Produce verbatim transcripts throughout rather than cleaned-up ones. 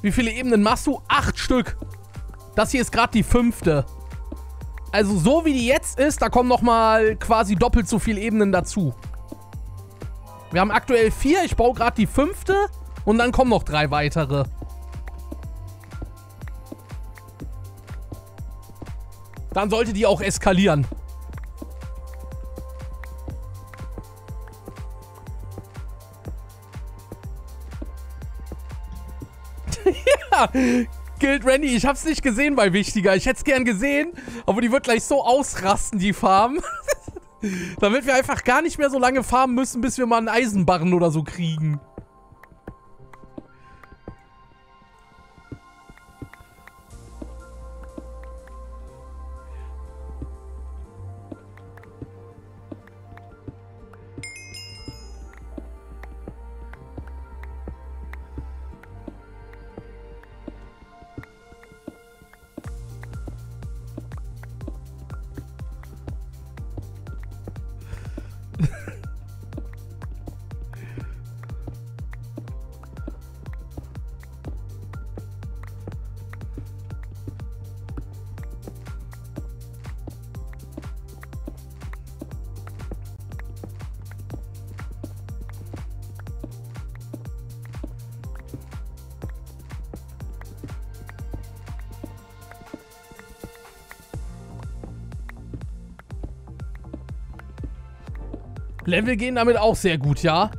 Wie viele Ebenen machst du? Acht Stück. Das hier ist gerade die fünfte. Also so wie die jetzt ist, da kommen nochmal quasi doppelt so viele Ebenen dazu. Wir haben aktuell vier. Ich baue gerade die fünfte. Und dann kommen noch drei weitere. Dann sollte die auch eskalieren. Ja, Guild Randy, ich hab's nicht gesehen bei Wichtiger. Ich hätte es gern gesehen, aber die wird gleich so ausrasten, die Farm. Damit wir einfach gar nicht mehr so lange farmen müssen, bis wir mal einen Eisenbarren oder so kriegen. Level gehen damit auch sehr gut, ja?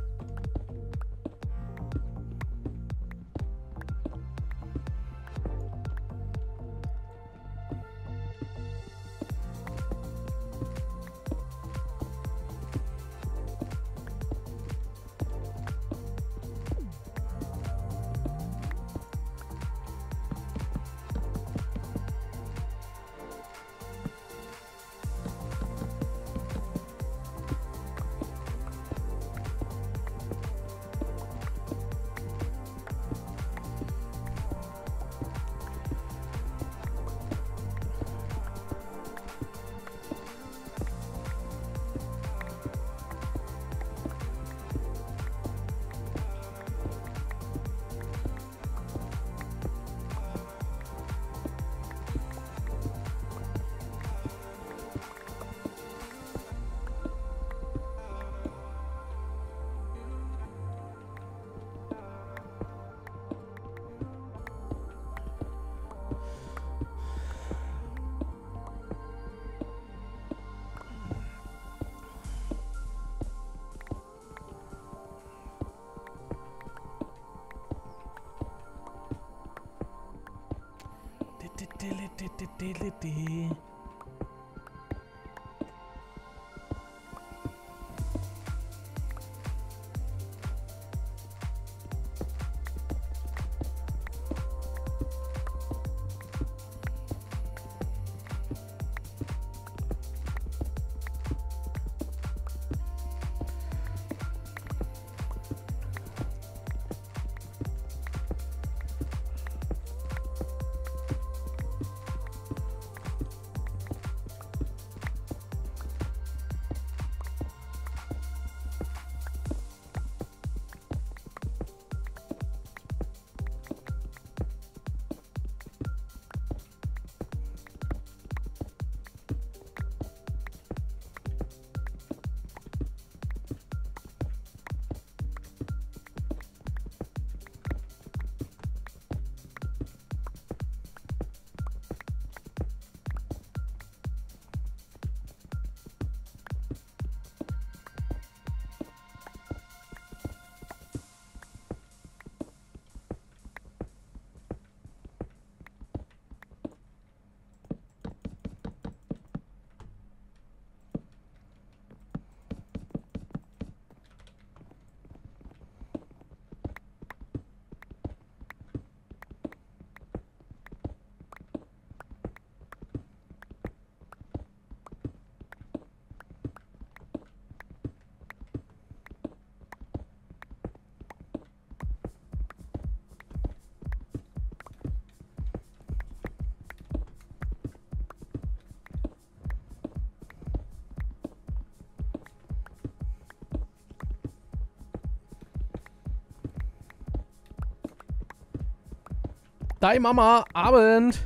Dein Mama, Abend.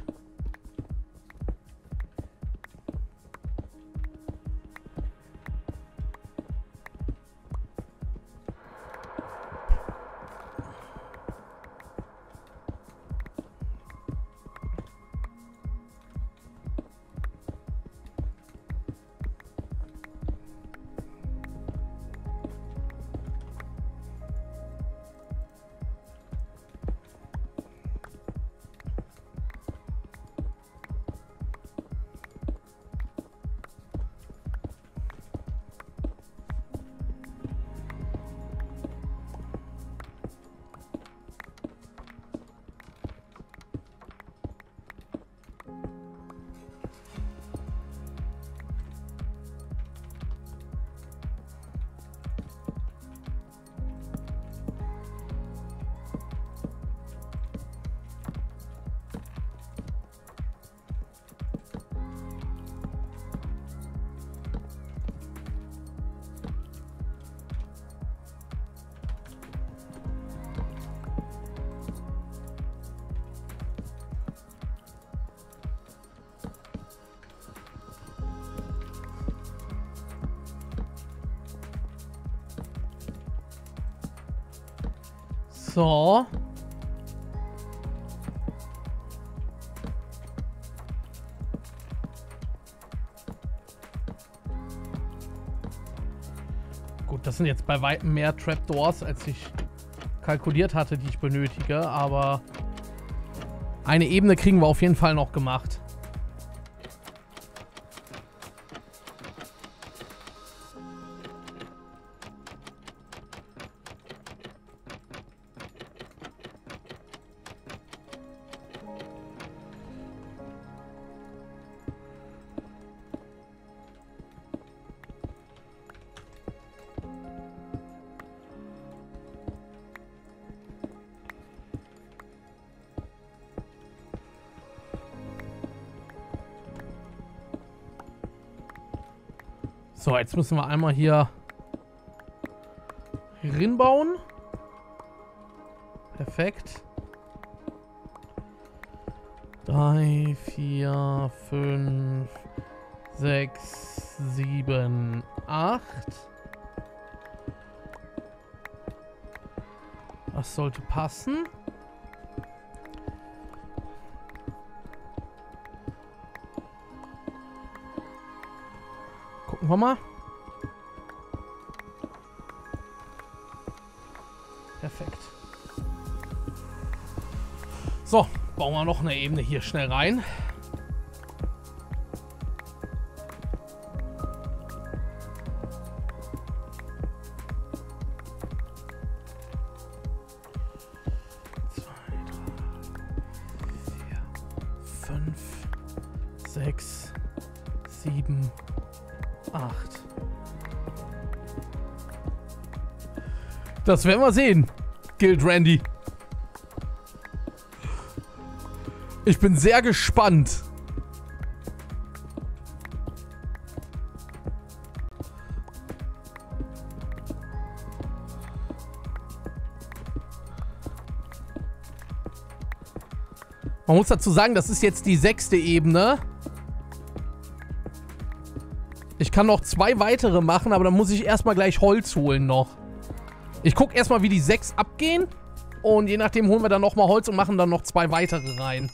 So. Gut, das sind jetzt bei weitem mehr Trapdoors, als ich kalkuliert hatte, die ich benötige, aber eine Ebene kriegen wir auf jeden Fall noch gemacht. So, jetzt müssen wir einmal hier rinbauen. Perfekt. Drei, vier, fünf, sechs, sieben, acht. Das sollte passen. Gucken wir mal. Perfekt. So, bauen wir noch eine Ebene hier schnell rein. Zwei, drei, vier, fünf, sechs, sieben, acht. Das werden wir sehen, Guild Randy. Ich bin sehr gespannt. Man muss dazu sagen, das ist jetzt die sechste Ebene. Ich kann noch zwei weitere machen, aber dann muss ich erstmal gleich Holz holen noch. Ich gucke erstmal, wie die sechs abgehen. Und je nachdem holen wir dann nochmal Holz und machen dann noch zwei weitere rein.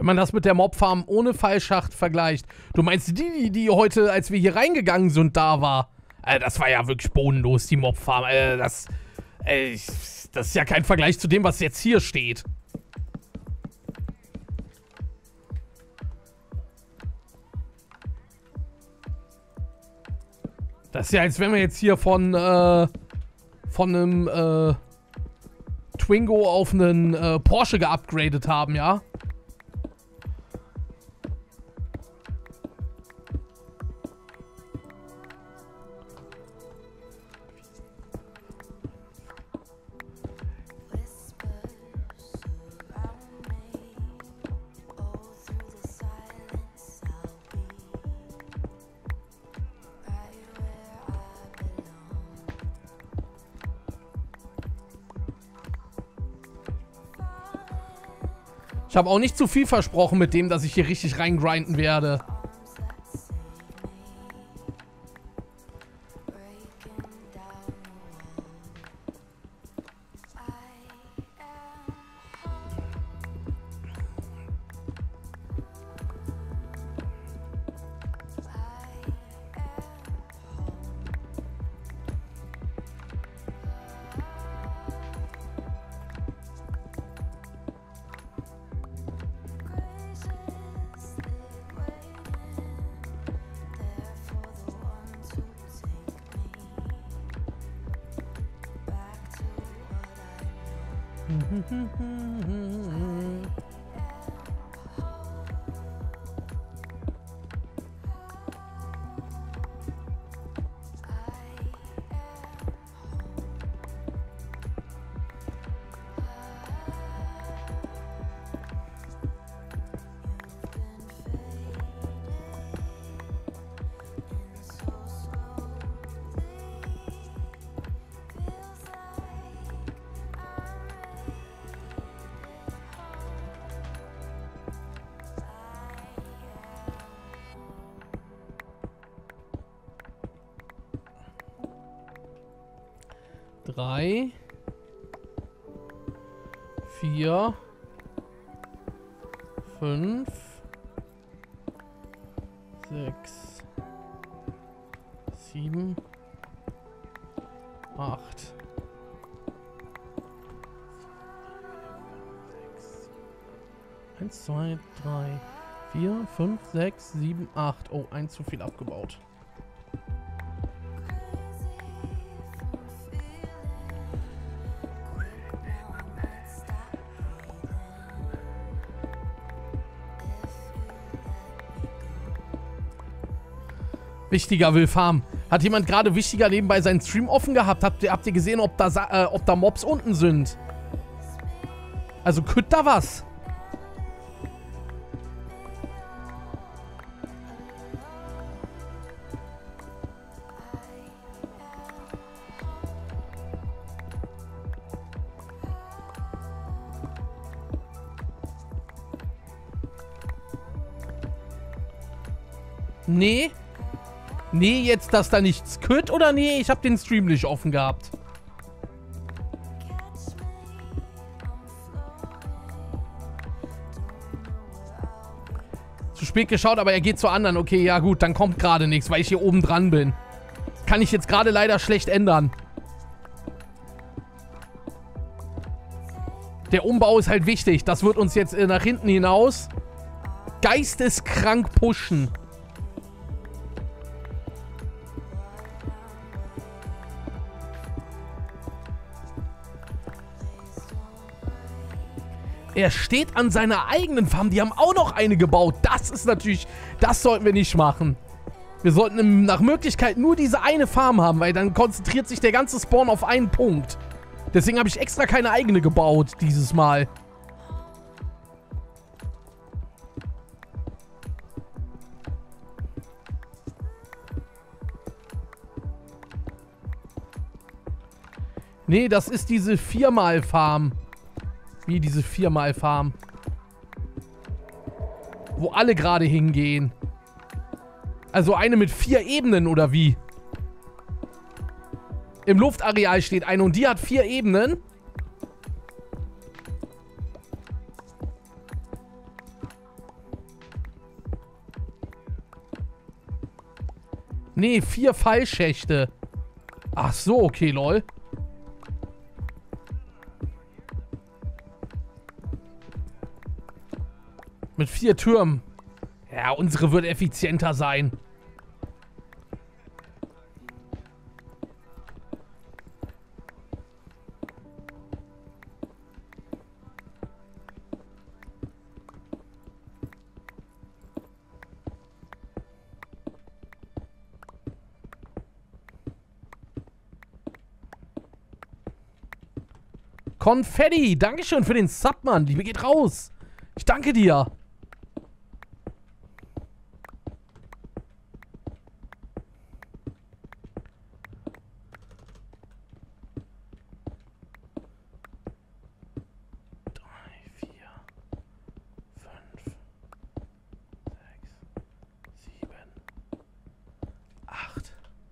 Wenn man das mit der Mobfarm ohne Fallschacht vergleicht. Du meinst die, die, die heute, als wir hier reingegangen sind, da war? Äh, das war ja wirklich bodenlos, die Mobfarm. Äh, das, äh, das ist ja kein Vergleich zu dem, was jetzt hier steht. Das ist ja, als wenn wir jetzt hier von, äh, von einem, äh, Twingo auf einen, äh, Porsche geupgradet haben, ja? Ich habe auch nicht zu viel versprochen mit dem, dass ich hier richtig reingrinden werde. Drei, vier, fünf, sechs, sieben, acht. Eins, zwei, drei, vier, fünf, sechs, sieben, acht. Oh, eins zu viel abgebaut. Wichtiger will farmen. Hat jemand gerade Wichtiger nebenbei seinen Stream offen gehabt? Habt ihr, habt ihr gesehen, ob da, äh, ob da Mobs unten sind? Also, kütt da was? Nee. Nee, jetzt, dass da nichts kütt oder nee, ich hab den Stream nicht offen gehabt. Zu spät geschaut, aber er geht zu anderen. Okay, ja gut, dann kommt gerade nichts, weil ich hier oben dran bin. Kann ich jetzt gerade leider schlecht ändern. Der Umbau ist halt wichtig. Das wird uns jetzt äh, nach hinten hinaus geisteskrank pushen. Er steht an seiner eigenen Farm. Die haben auch noch eine gebaut. Das ist natürlich... Das sollten wir nicht machen. Wir sollten nach Möglichkeit nur diese eine Farm haben, weil dann konzentriert sich der ganze Spawn auf einen Punkt. Deswegen habe ich extra keine eigene gebaut dieses Mal. Nee, das ist diese Viermal-Farm. Wie diese Viermal-Farm. Wo alle gerade hingehen. Also eine mit vier Ebenen, oder wie? Im Luftareal steht eine und die hat vier Ebenen. Nee, vier Fallschächte. Ach so, okay, lol. Mit vier Türmen. Ja, unsere wird effizienter sein. Konfetti, Dankeschön für den Sub, Mann. Liebe geht raus. Ich danke dir. Drei, vier, fünf, sechs, sieben, acht.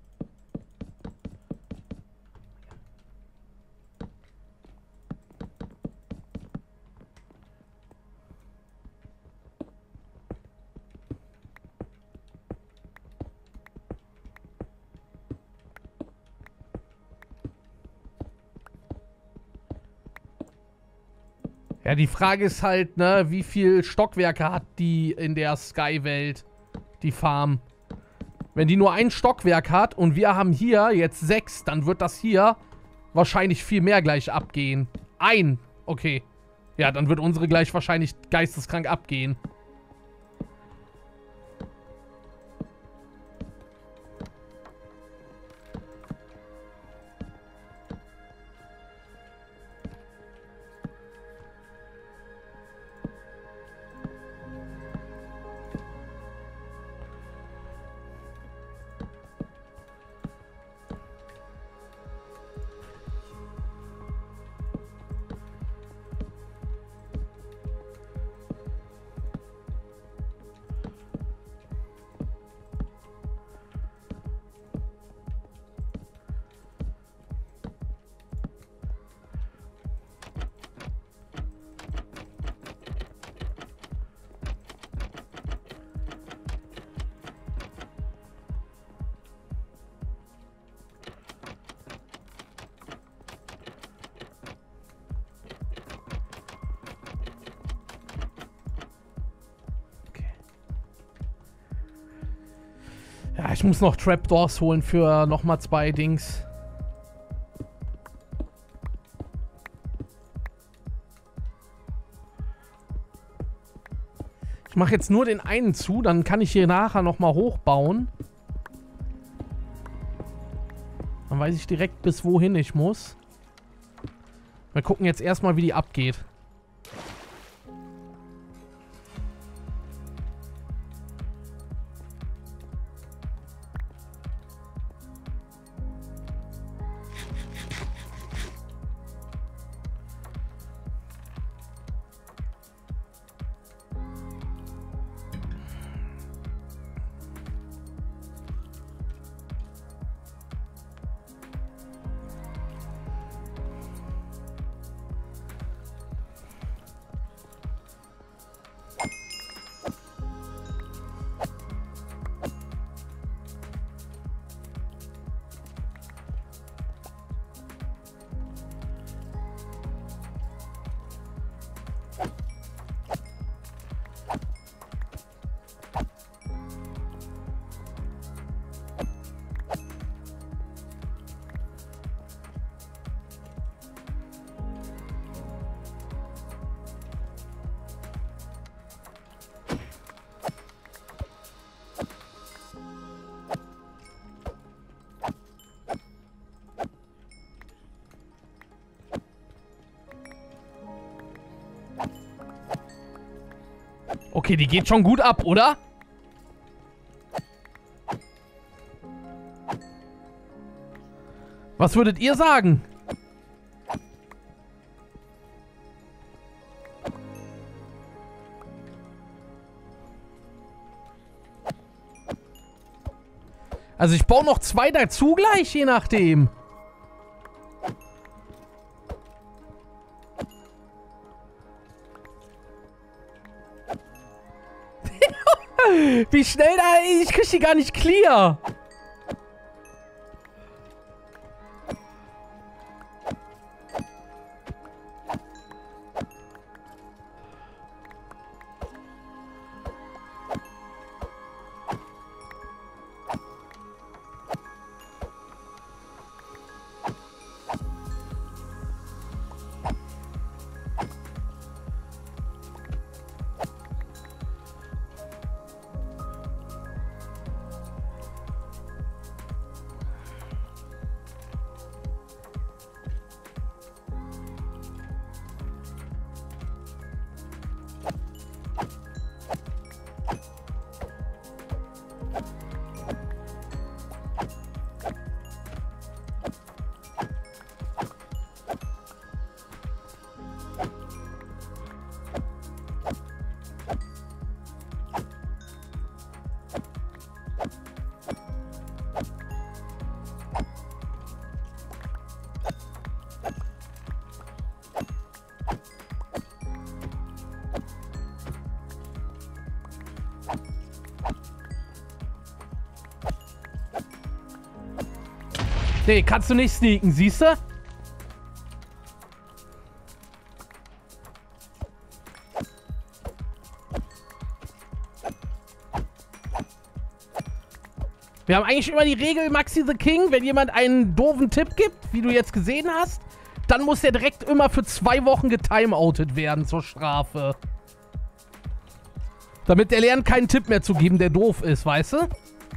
Ja, die Frage ist halt, ne, wie viel Stockwerke hat die in der Sky-Welt, die Farm? Wenn die nur ein Stockwerk hat und wir haben hier jetzt sechs, dann wird das hier wahrscheinlich viel mehr gleich abgehen. Ein, okay. Ja, dann wird unsere gleich wahrscheinlich geisteskrank abgehen. Ja, ich muss noch Trapdoors holen für nochmal zwei Dings. Ich mache jetzt nur den einen zu, dann kann ich hier nachher nochmal hochbauen. Dann weiß ich direkt, bis wohin ich muss. Wir gucken jetzt erstmal, wie die abgeht. Okay, die geht schon gut ab, oder? Was würdet ihr sagen? Also ich baue noch zwei dazu gleich, je nachdem. Wie schnell da... Ich krieg die gar nicht clear. Nee, kannst du nicht sneaken, siehst du? Wir haben eigentlich immer die Regel, Maxi the King, wenn jemand einen doofen Tipp gibt, wie du jetzt gesehen hast, dann muss der direkt immer für zwei Wochen getimeoutet werden zur Strafe. Damit der lernt, keinen Tipp mehr zu geben, der doof ist, weißt du?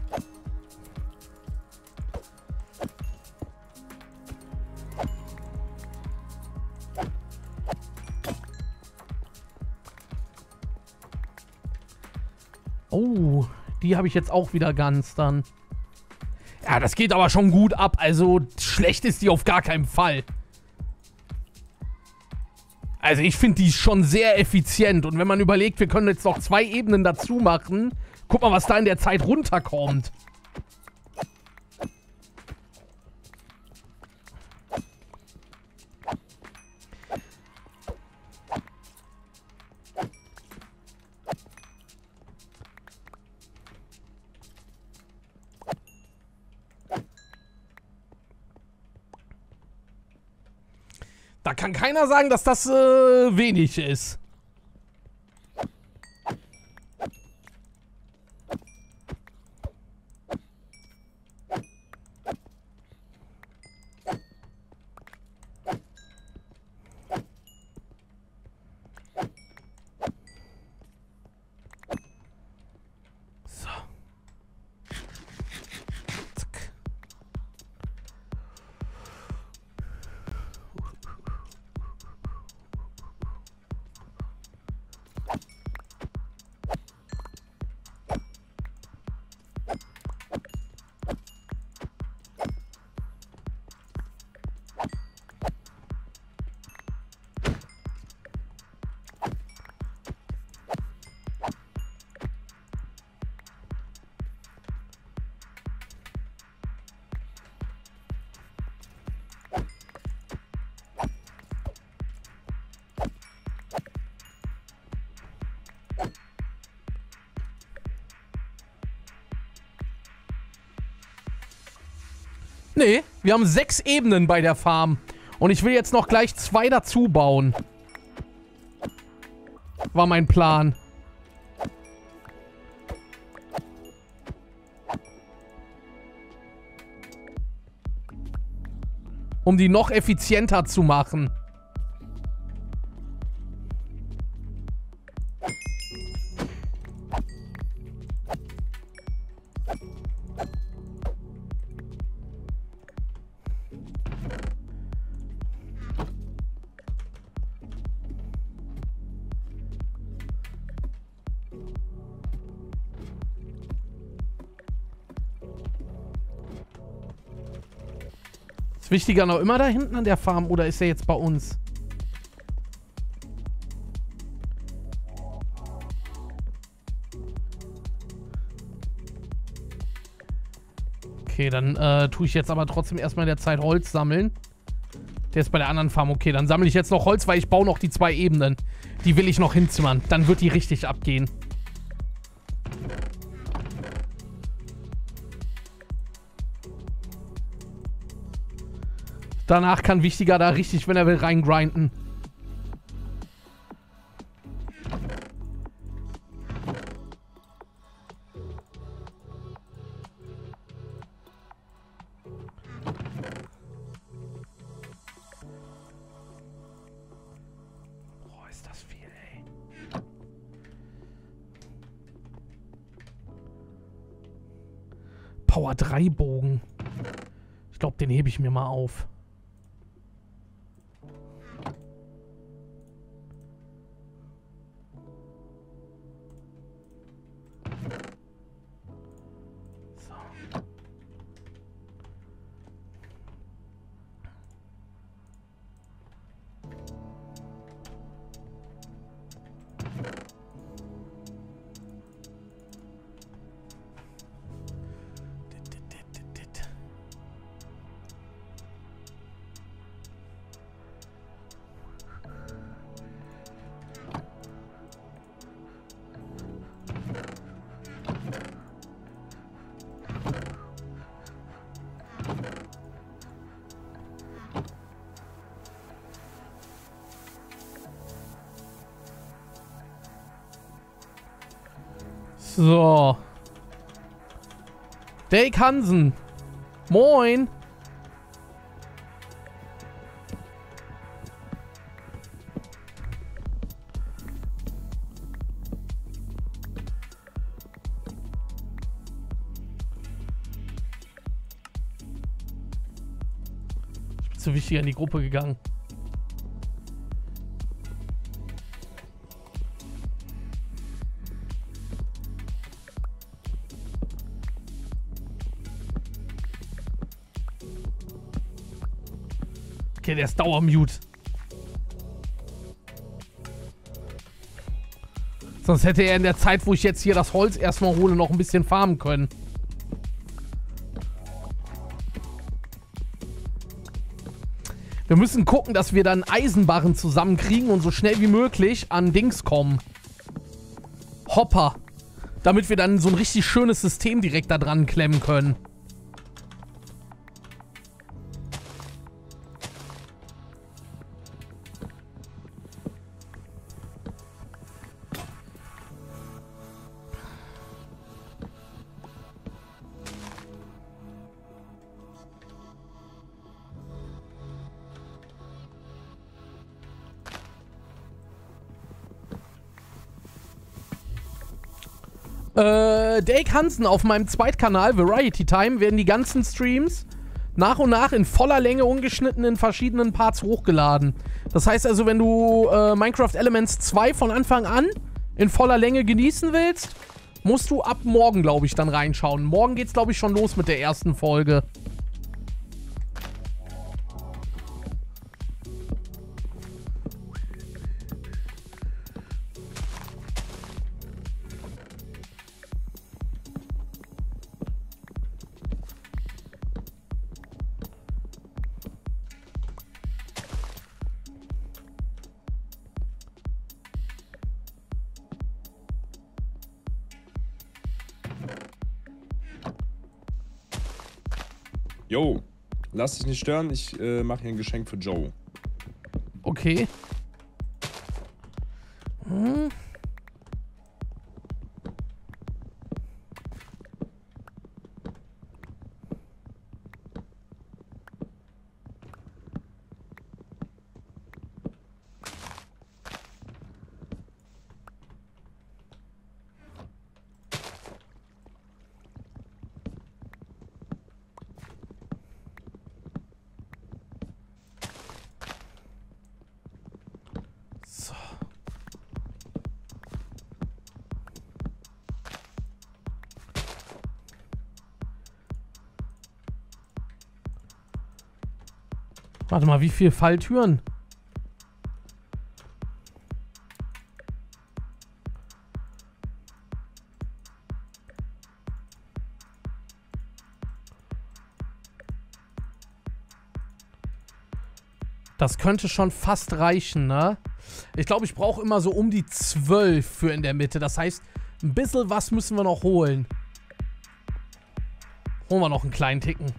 Oh, die habe ich jetzt auch wieder ganz dann. Ja, das geht aber schon gut ab. Also schlecht ist die auf gar keinen Fall. Also ich finde die schon sehr effizient. Und wenn man überlegt, wir können jetzt noch zwei Ebenen dazu machen. Guck mal, was da in der Zeit runterkommt. Da kann keiner sagen, dass das äh, wenig ist. So. Zack. Nee, wir haben sechs Ebenen bei der Farm. Und ich will jetzt noch gleich zwei dazu bauen. War mein Plan. Um die noch effizienter zu machen. Ist Wichtiger noch immer da hinten an der Farm oder ist er jetzt bei uns? Okay, dann äh, tue ich jetzt aber trotzdem erstmal in der Zeit Holz sammeln. Der ist bei der anderen Farm. Okay, dann sammle ich jetzt noch Holz, weil ich baue noch die zwei Ebenen. Die will ich noch hinzimmern. Dann wird die richtig abgehen. Danach kann Wichtiger da richtig, wenn er will, reingrinden. Boah, ist das viel, ey. Power drei Bogen. Ich glaube, den hebe ich mir mal auf. So. Dake Hansen. Moin. Ich bin zu wichtig in die Gruppe gegangen. Okay, der ist Dauermute. Sonst hätte er in der Zeit, wo ich jetzt hier das Holz erstmal hole, noch ein bisschen farmen können. Wir müssen gucken, dass wir dann Eisenbarren zusammenkriegen und so schnell wie möglich an Dings kommen. Hopper. Damit wir dann so ein richtig schönes System direkt da dran klemmen können. Äh, Dake Hansen auf meinem Zweitkanal, Variety Time, werden die ganzen Streams nach und nach in voller Länge ungeschnitten in verschiedenen Parts hochgeladen. Das heißt also, wenn du äh, Minecraft Elements zwei von Anfang an in voller Länge genießen willst, musst du ab morgen, glaube ich, dann reinschauen. Morgen geht's, glaube ich, schon los mit der ersten Folge. Jo, lass dich nicht stören, ich äh, mache hier ein Geschenk für Joe. Okay. Hm. Warte mal, wie viele Falltüren? Das könnte schon fast reichen, ne? Ich glaube, ich brauche immer so um die zwölf für in der Mitte. Das heißt, ein bisschen was müssen wir noch holen. Holen wir noch einen kleinen Ticken.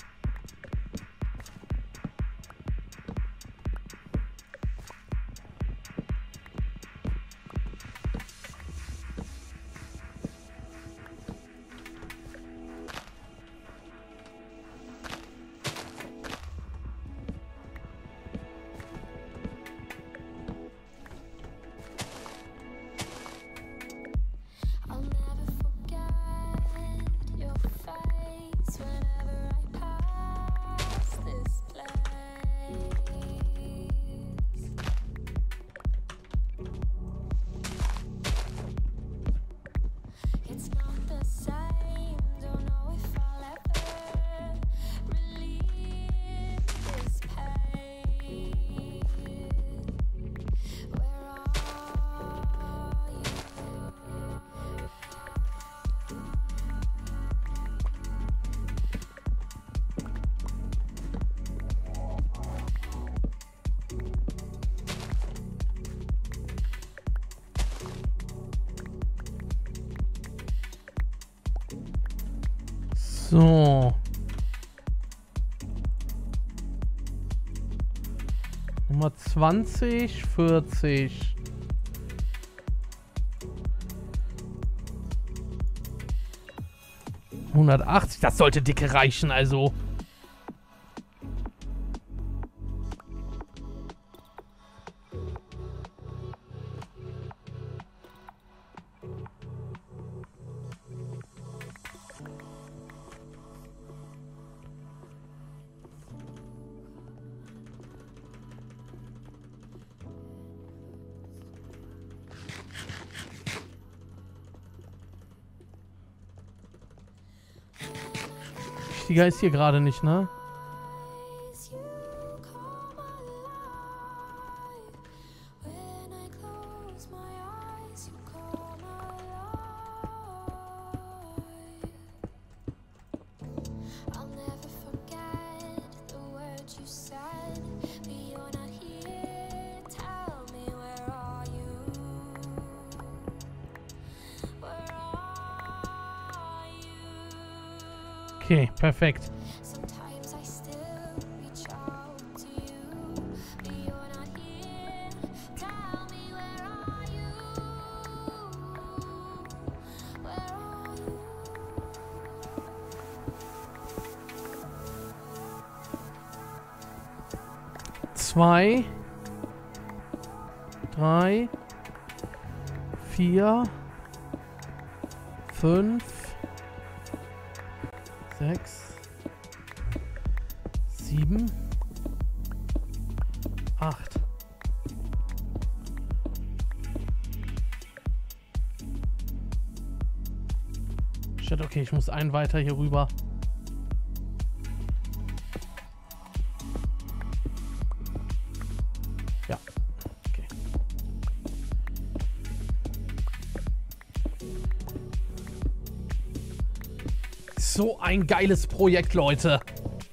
So. Nummer zwanzig, vierzig. hundertachtzig, das sollte dicke reichen, also. Wichtiger ist hier gerade nicht, ne? Okay, perfekt. Zwei, drei, vier, fünf, sechs, sieben, acht. Shit, okay, ich muss einen weiter hier rüber. Ja, okay. So ein geiles Projekt, Leute.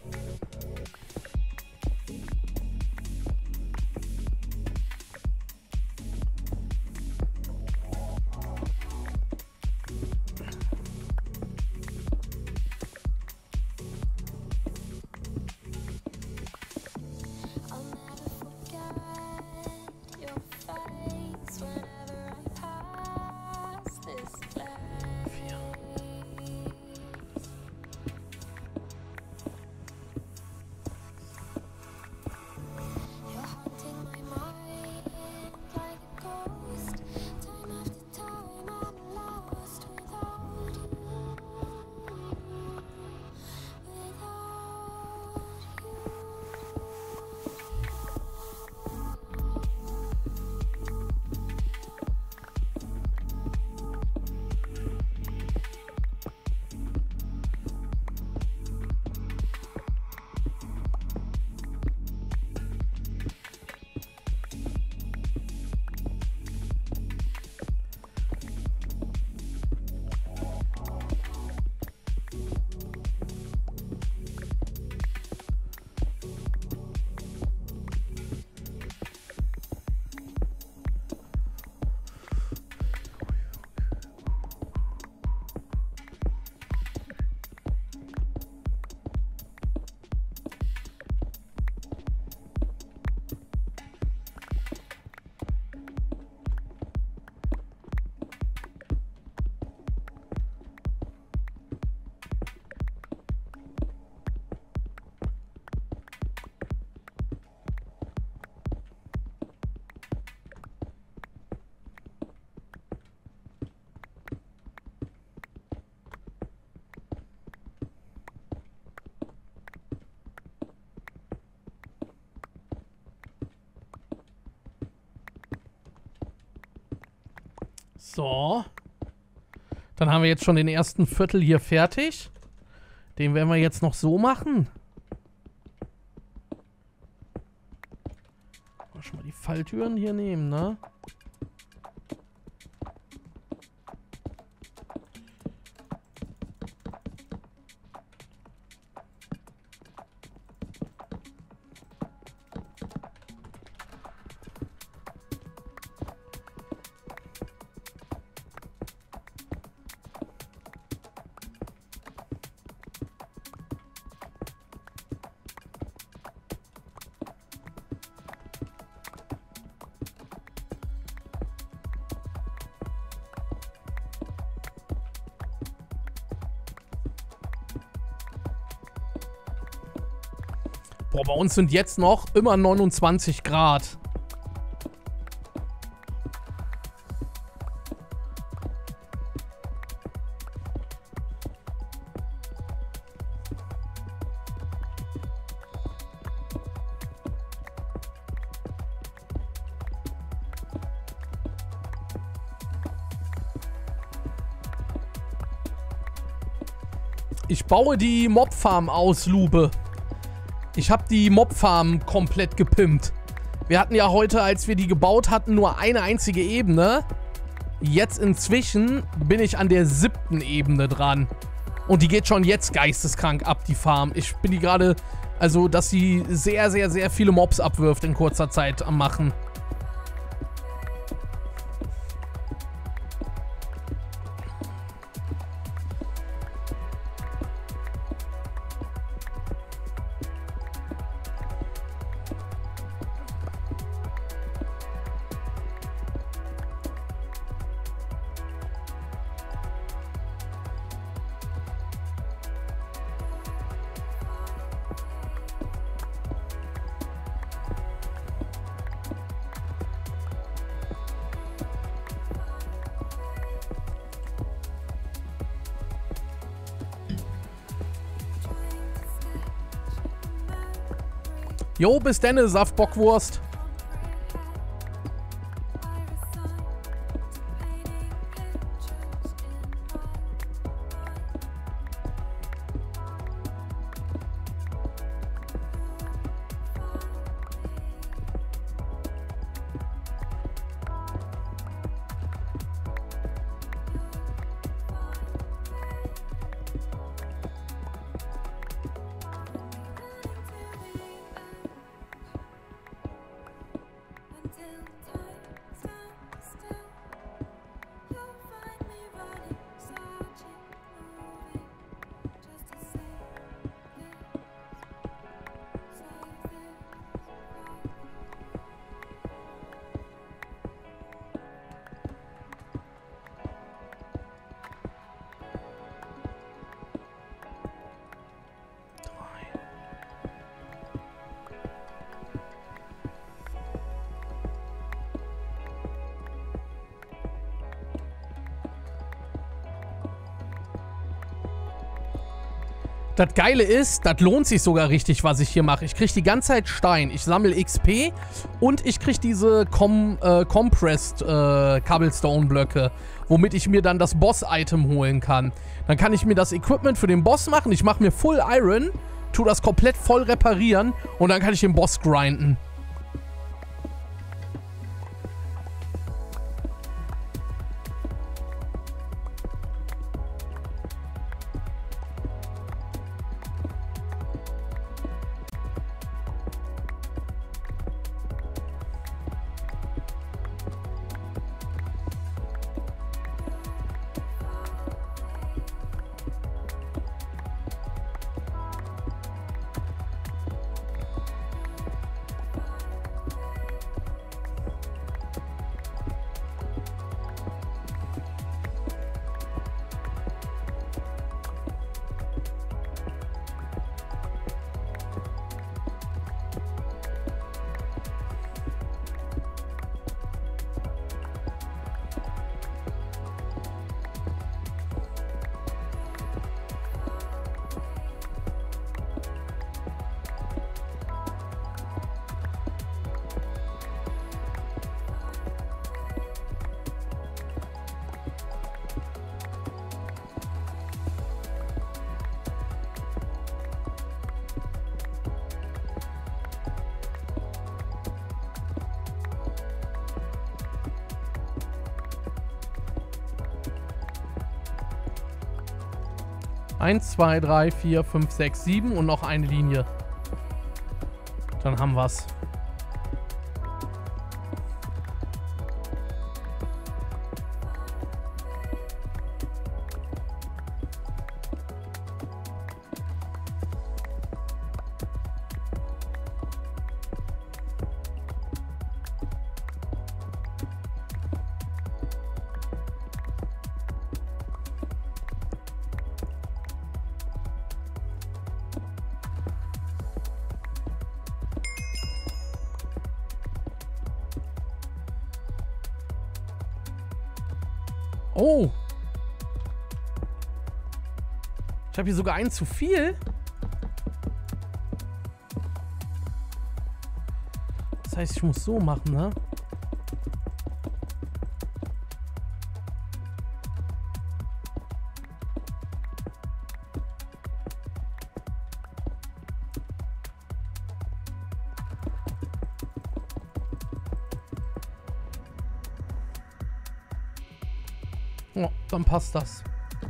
So. Dann haben wir jetzt schon den ersten Viertel hier fertig. Den werden wir jetzt noch so machen. Mal schon mal die Falltüren hier nehmen, ne? Boah, bei uns sind jetzt noch immer neunundzwanzig Grad. Ich baue die Mobfarm aus, Lube. Ich habe die Mobfarm komplett gepimpt. Wir hatten ja heute, als wir die gebaut hatten, nur eine einzige Ebene. Jetzt inzwischen bin ich an der siebten Ebene dran. Und die geht schon jetzt geisteskrank ab, die Farm. Ich bin die gerade, also, dass sie sehr, sehr, sehr viele Mobs abwirft in kurzer Zeit am Machen. Jo, bis denne, Saftbockwurst. Das Geile ist, das lohnt sich sogar richtig, was ich hier mache. Ich kriege die ganze Zeit Stein. Ich sammle X P und ich kriege diese Com äh, Compressed äh, Cobblestone-Blöcke, womit ich mir dann das Boss-Item holen kann. Dann kann ich mir das Equipment für den Boss machen. Ich mache mir Full Iron, tue das komplett voll reparieren und dann kann ich den Boss grinden. eins, zwei, drei, vier, fünf, sechs, sieben und noch eine Linie. Dann haben wir's. Oh. Ich habe hier sogar einen zu viel. Das heißt, ich muss so machen, ne? Oh, dann passt das.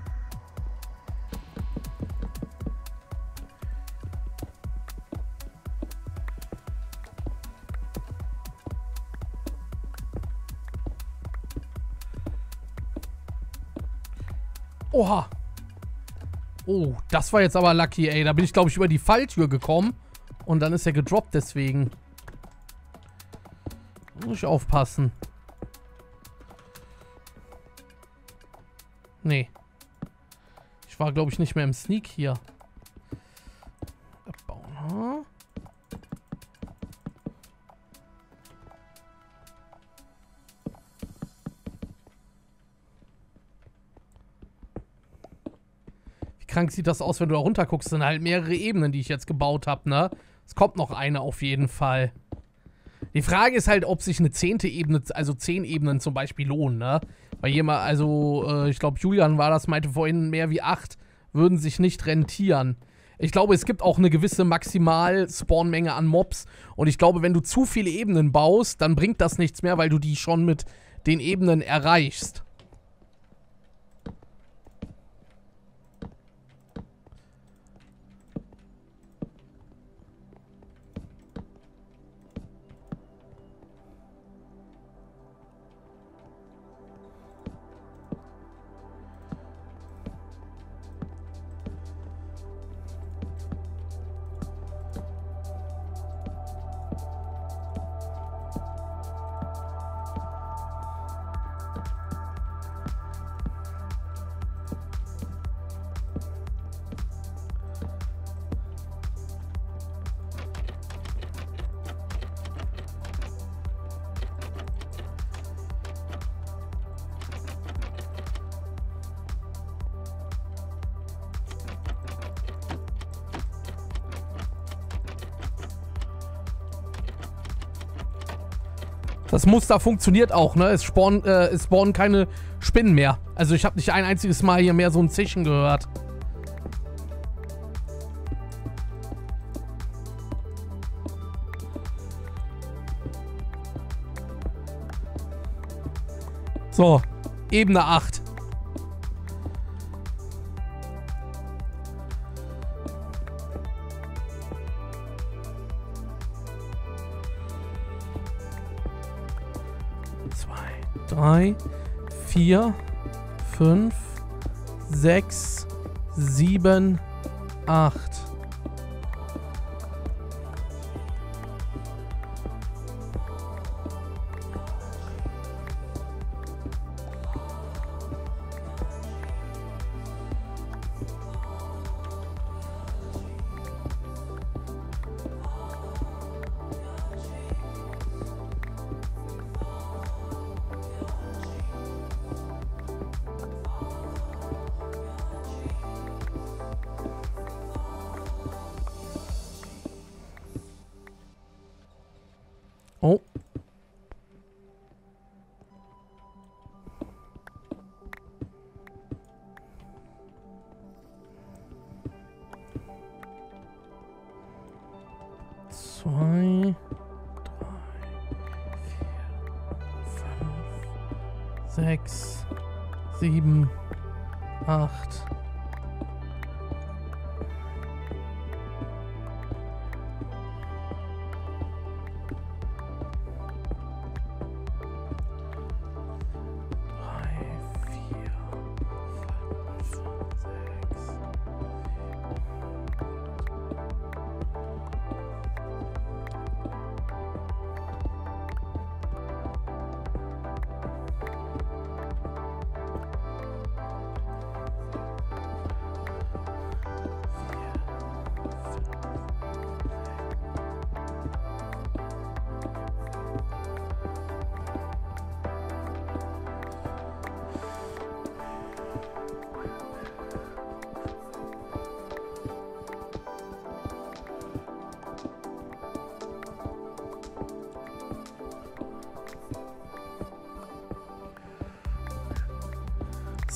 Oha. Oh, das war jetzt aber lucky, ey. Da bin ich, glaube ich, über die Falltür gekommen. Und dann ist er gedroppt deswegen. Muss ich aufpassen. Nee. Ich war, glaube ich, nicht mehr im Sneak hier. Abbauen. Wie krank sieht das aus, wenn du da runter guckst? Das sind halt mehrere Ebenen, die ich jetzt gebaut habe, ne? Es kommt noch eine auf jeden Fall. Die Frage ist halt, ob sich eine zehnte Ebene, also zehn Ebenen zum Beispiel lohnen, ne? Weil jemand, also, äh, ich glaube, Julian war das, meinte vorhin, mehr wie acht würden sich nicht rentieren. Ich glaube, es gibt auch eine gewisse Maximal-Spawn-Menge an Mobs. Und ich glaube, wenn du zu viele Ebenen baust, dann bringt das nichts mehr, weil du die schon mit den Ebenen erreichst. Das Muster funktioniert auch, ne? Es spawnen, äh, es spawnen keine Spinnen mehr. Also ich habe nicht ein einziges Mal hier mehr so ein Zischen gehört. So, Ebene acht. drei, vier, fünf, sechs, sieben, acht. Oh. Zwei, drei, vier, fünf, sechs, sieben, acht.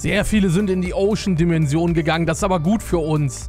Sehr viele sind in die Ocean-Dimension gegangen. Das ist aber gut für uns.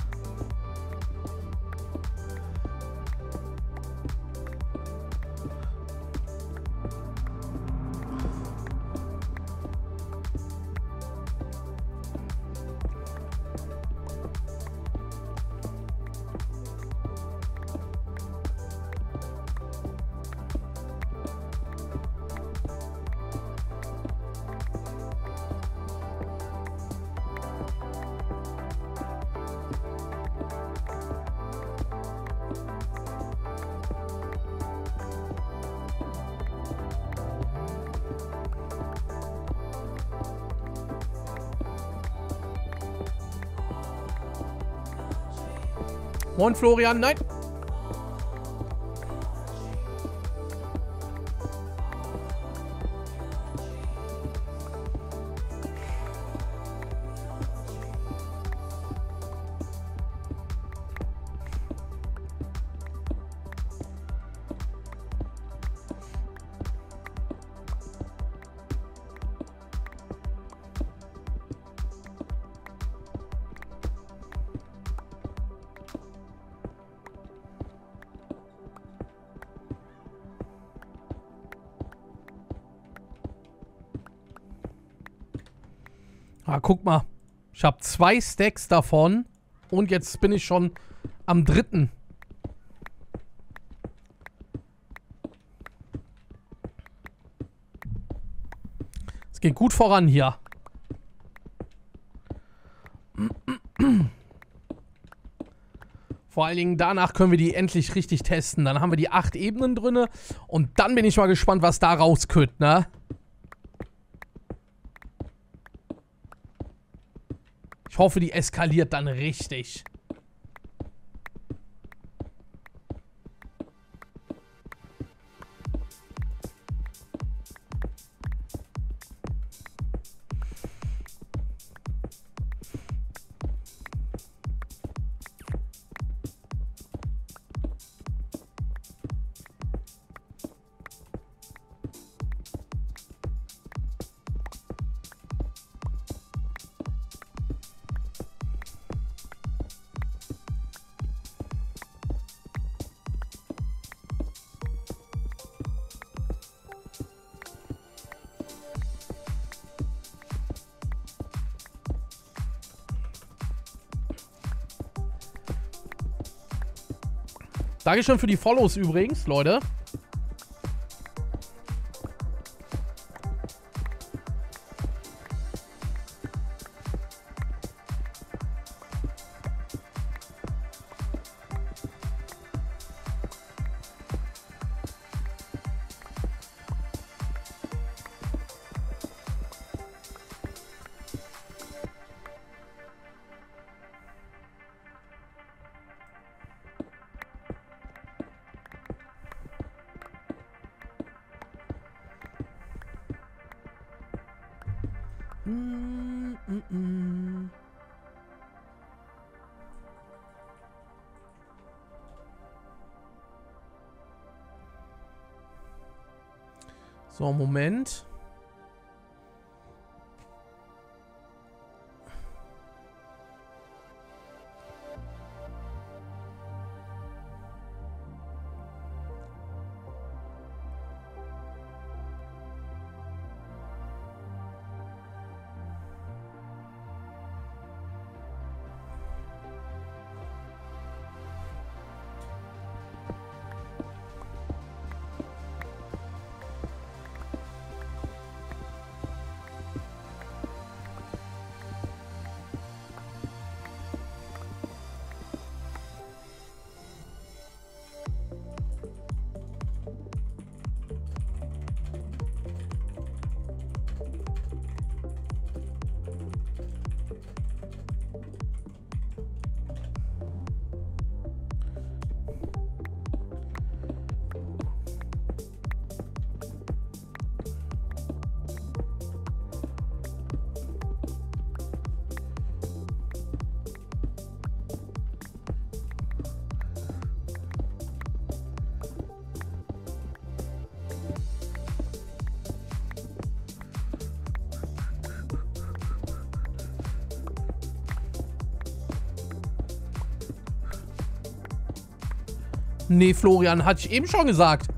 Moin Florian, nein. Ah, guck mal. Ich habe zwei Stacks davon. Und jetzt bin ich schon am dritten. Es geht gut voran hier. Vor allen Dingen danach können wir die endlich richtig testen. Dann haben wir die acht Ebenen drin. Und dann bin ich mal gespannt, was da rauskommt, ne? Ich hoffe, die eskaliert dann richtig. Dankeschön für die Follows übrigens, Leute. Mm, mm, mm. So, Moment. Nee, Florian, hatte ich eben schon gesagt.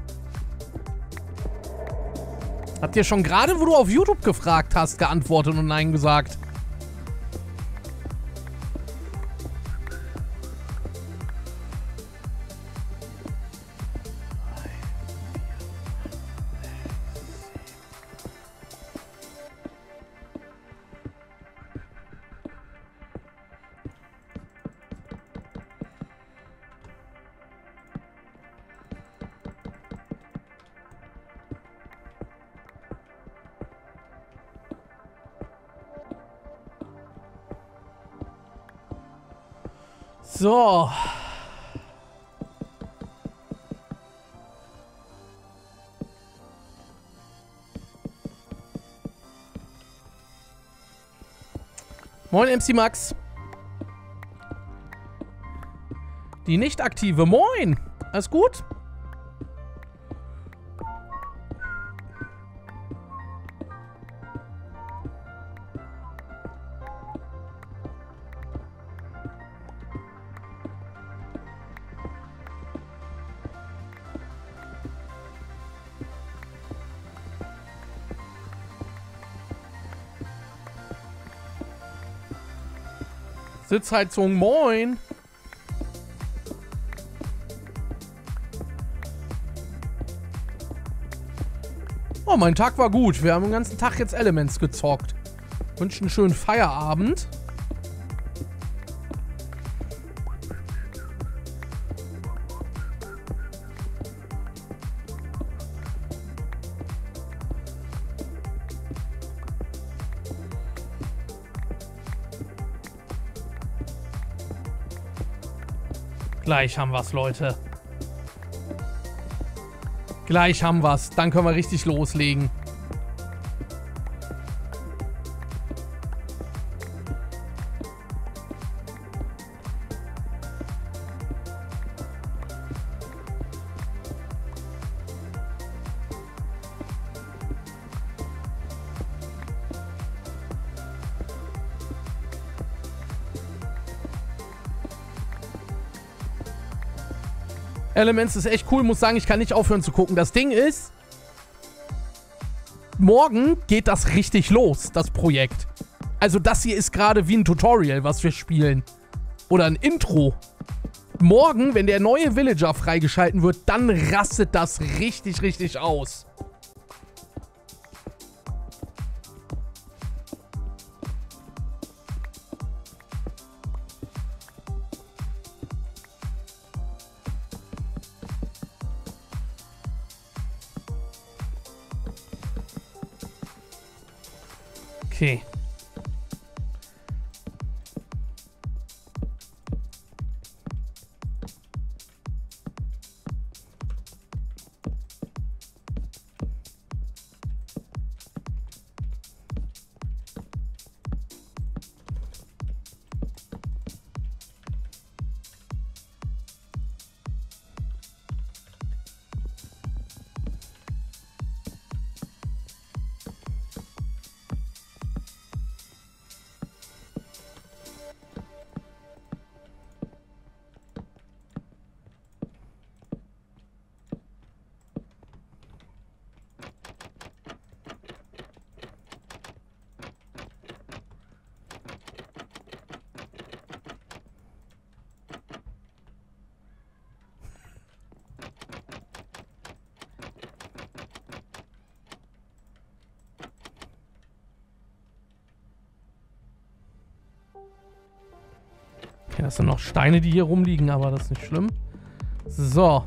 Hat dir schon gerade, wo du auf YouTube gefragt hast, geantwortet und Nein gesagt. So. Moin, M C Max. Die nicht aktive. Moin. Alles gut? Sitzheizung, moin. Oh, mein Tag war gut. Wir haben den ganzen Tag jetzt Elements gezockt. Wünschen einen schönen Feierabend. Gleich haben wir's, Leute. Gleich haben wir's. Dann können wir richtig loslegen. Elements ist echt cool, muss sagen, ich kann nicht aufhören zu gucken. Das Ding ist, morgen geht das richtig los, das Projekt. Also das hier ist gerade wie ein Tutorial, was wir spielen. Oder ein Intro. Morgen, wenn der neue Villager freigeschalten wird, dann rastet das richtig, richtig aus. Okay. Okay, das sind noch Steine, die hier rumliegen, aber das ist nicht schlimm. So.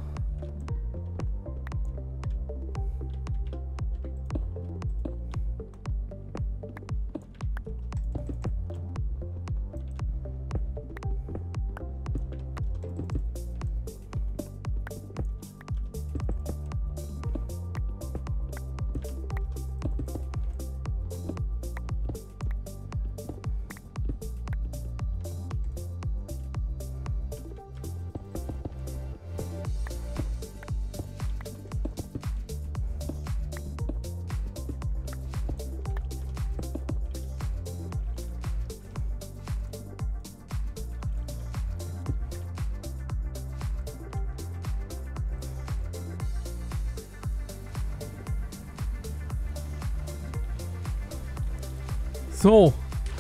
So.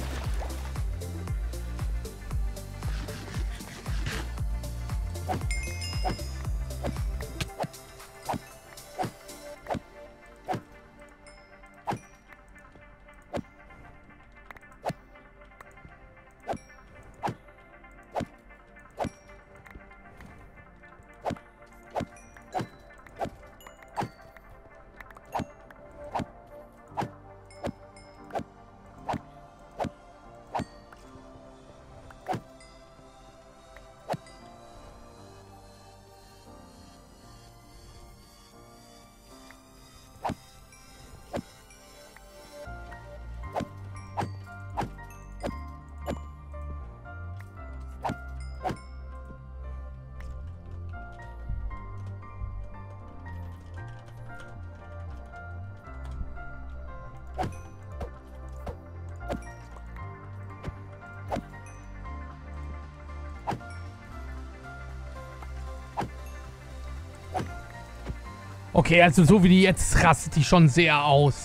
Okay, also so wie die jetzt rastet die schon sehr aus.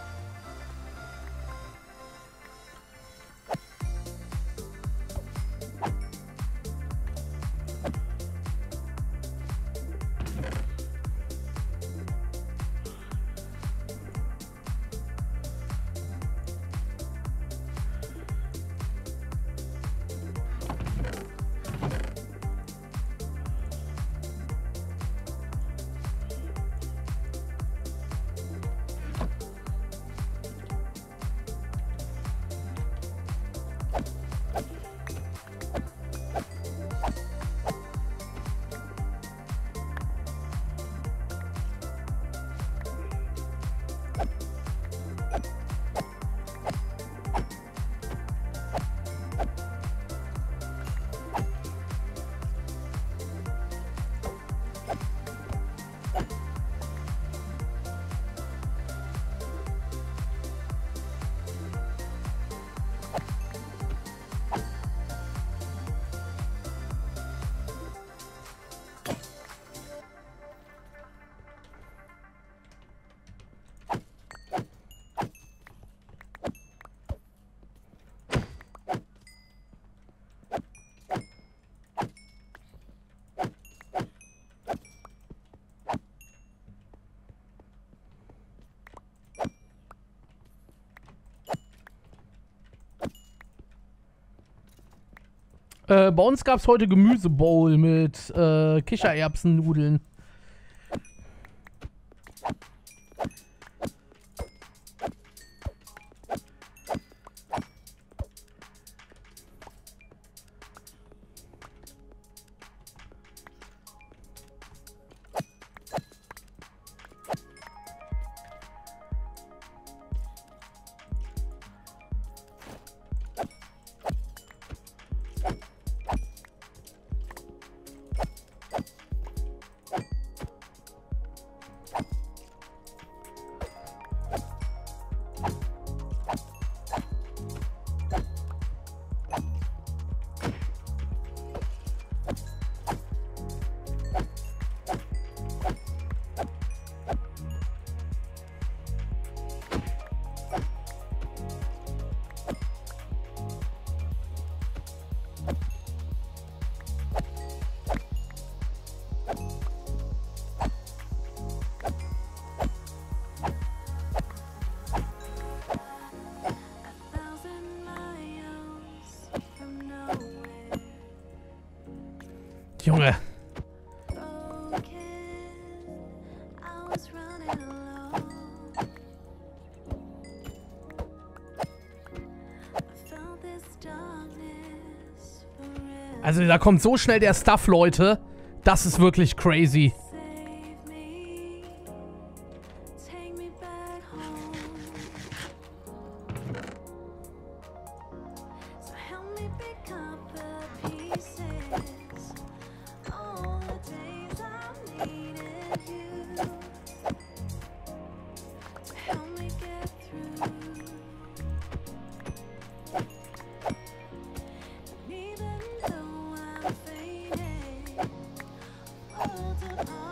Äh, bei uns gab es heute Gemüsebowl mit äh, Kichererbsennudeln. Junge. Also da kommt so schnell der Stuff, Leute. Das ist wirklich crazy. Even though I'm fading, hold on.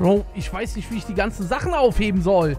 Bro, ich weiß nicht, wie ich die ganzen Sachen aufheben soll.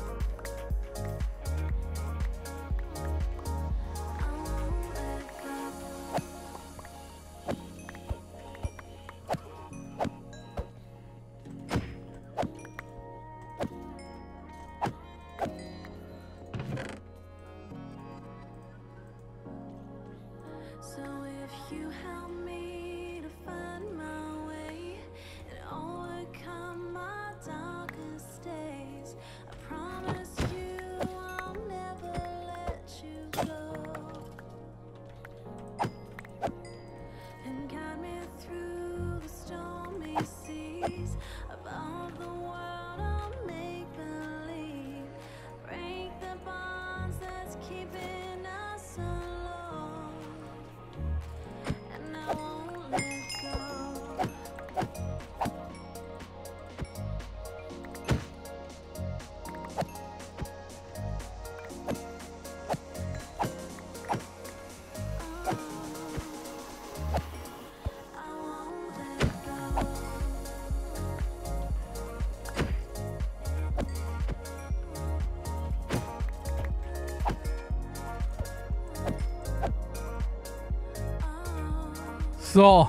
So.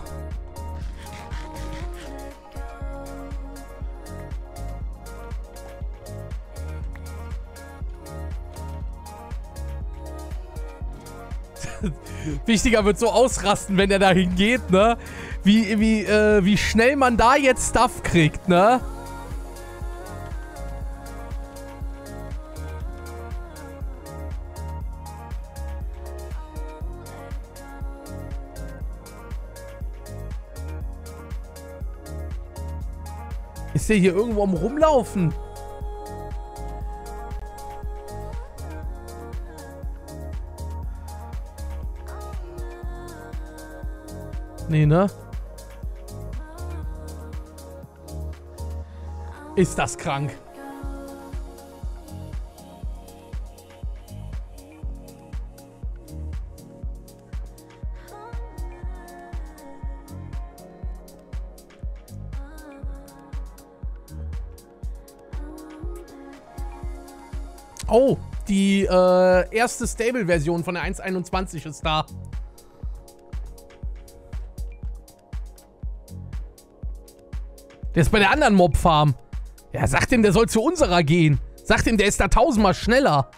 Wichtiger wird so ausrasten, wenn er dahin geht, ne? Wie, wie, äh, wie schnell man da jetzt Stuff kriegt, ne? Ist der hier irgendwo am Rumlaufen? Nee, ne? Ist das krank? Oh, die äh, erste Stable-Version von der eins Punkt einundzwanzig ist da. Der ist bei der anderen Mob-Farm. Ja, sag dem, der soll zu unserer gehen. Sag dem, der ist da tausendmal schneller.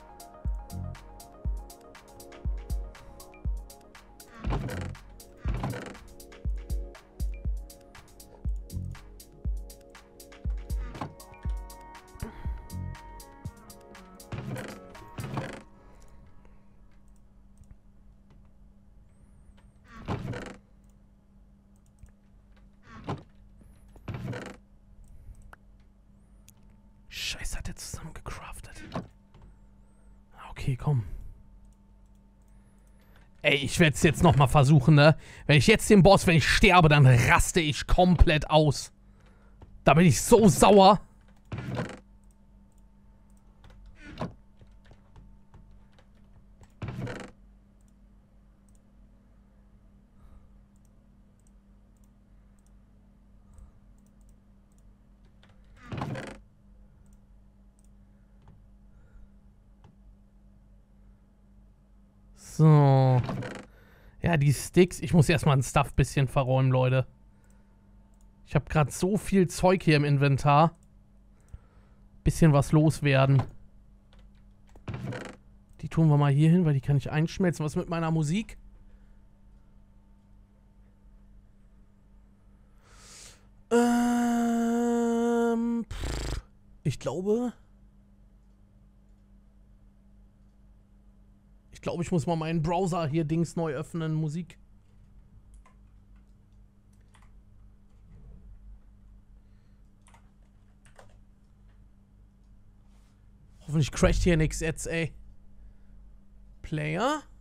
Scheiße, hat er zusammen gecraftet. Okay, komm. Ey, ich werde es jetzt nochmal versuchen, ne? Wenn ich jetzt den Boss, wenn ich sterbe, dann raste ich komplett aus. Da bin ich so sauer. So. Ja, die Sticks. Ich muss erstmal ein Stuff bisschen verräumen, Leute. Ich habe gerade so viel Zeug hier im Inventar. Bisschen was loswerden. Die tun wir mal hier hin, weil die kann ich einschmelzen. Was mit meiner Musik? Ähm, pff, ich glaube... Ich glaube, ich muss mal meinen Browser hier Dings neu öffnen. Musik. Hoffentlich crasht hier nichts jetzt, ey. Player.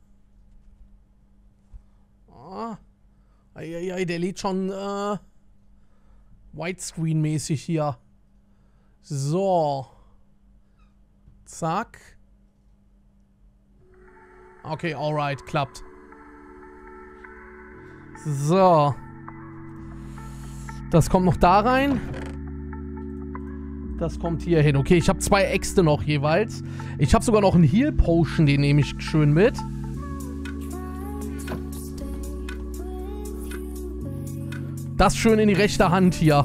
Ah. Eieiei, der lädt schon äh, Widescreen-mäßig hier. So. Zack. Okay, alright, klappt. So. Das kommt noch da rein. Das kommt hier hin. Okay, ich habe zwei Äxte noch jeweils. Ich habe sogar noch einen Heal Potion, den nehme ich schön mit. Das schön in die rechte Hand hier.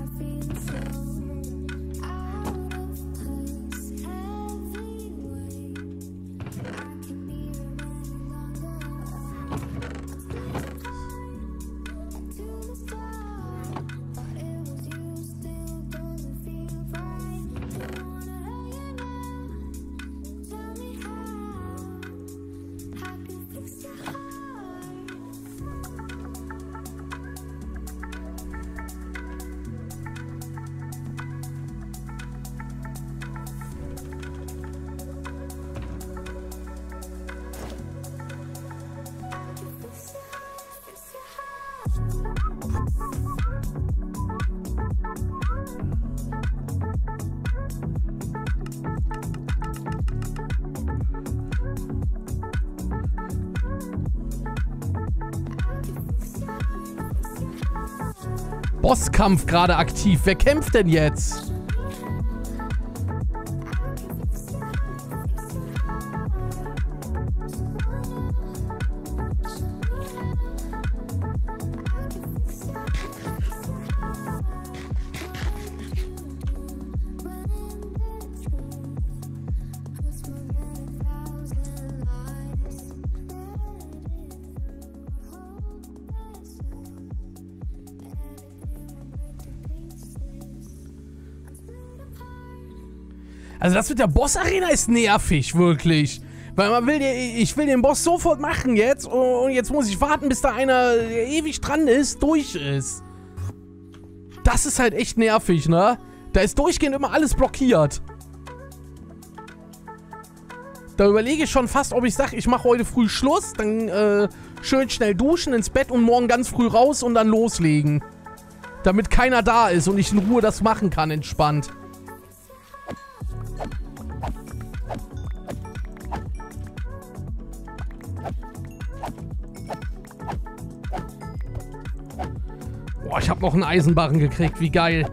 Bosskampf gerade aktiv. Wer kämpft denn jetzt? Also das mit der Boss-Arena ist nervig, wirklich. Weil man will, ich will den Boss sofort machen jetzt und jetzt muss ich warten, bis da einer, der ewig dran ist, durch ist. Das ist halt echt nervig, ne? Da ist durchgehend immer alles blockiert. Da überlege ich schon fast, ob ich sage, ich mache heute früh Schluss, dann äh, schön schnell duschen, ins Bett und morgen ganz früh raus und dann loslegen. Damit keiner da ist und ich in Ruhe das machen kann, entspannt. Boah, ich habe noch einen Eisenbarren gekriegt. Wie geil.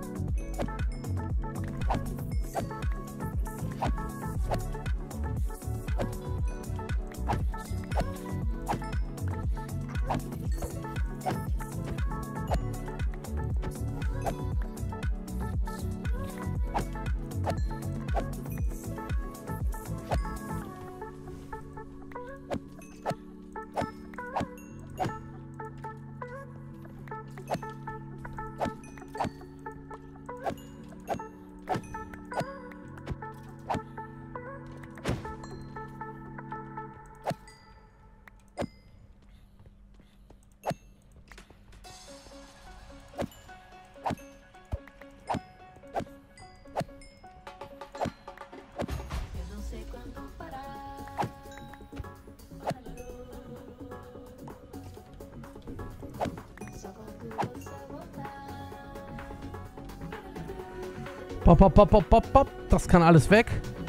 Pop, pop, pop, pop, pop, pop. Das kann alles weg.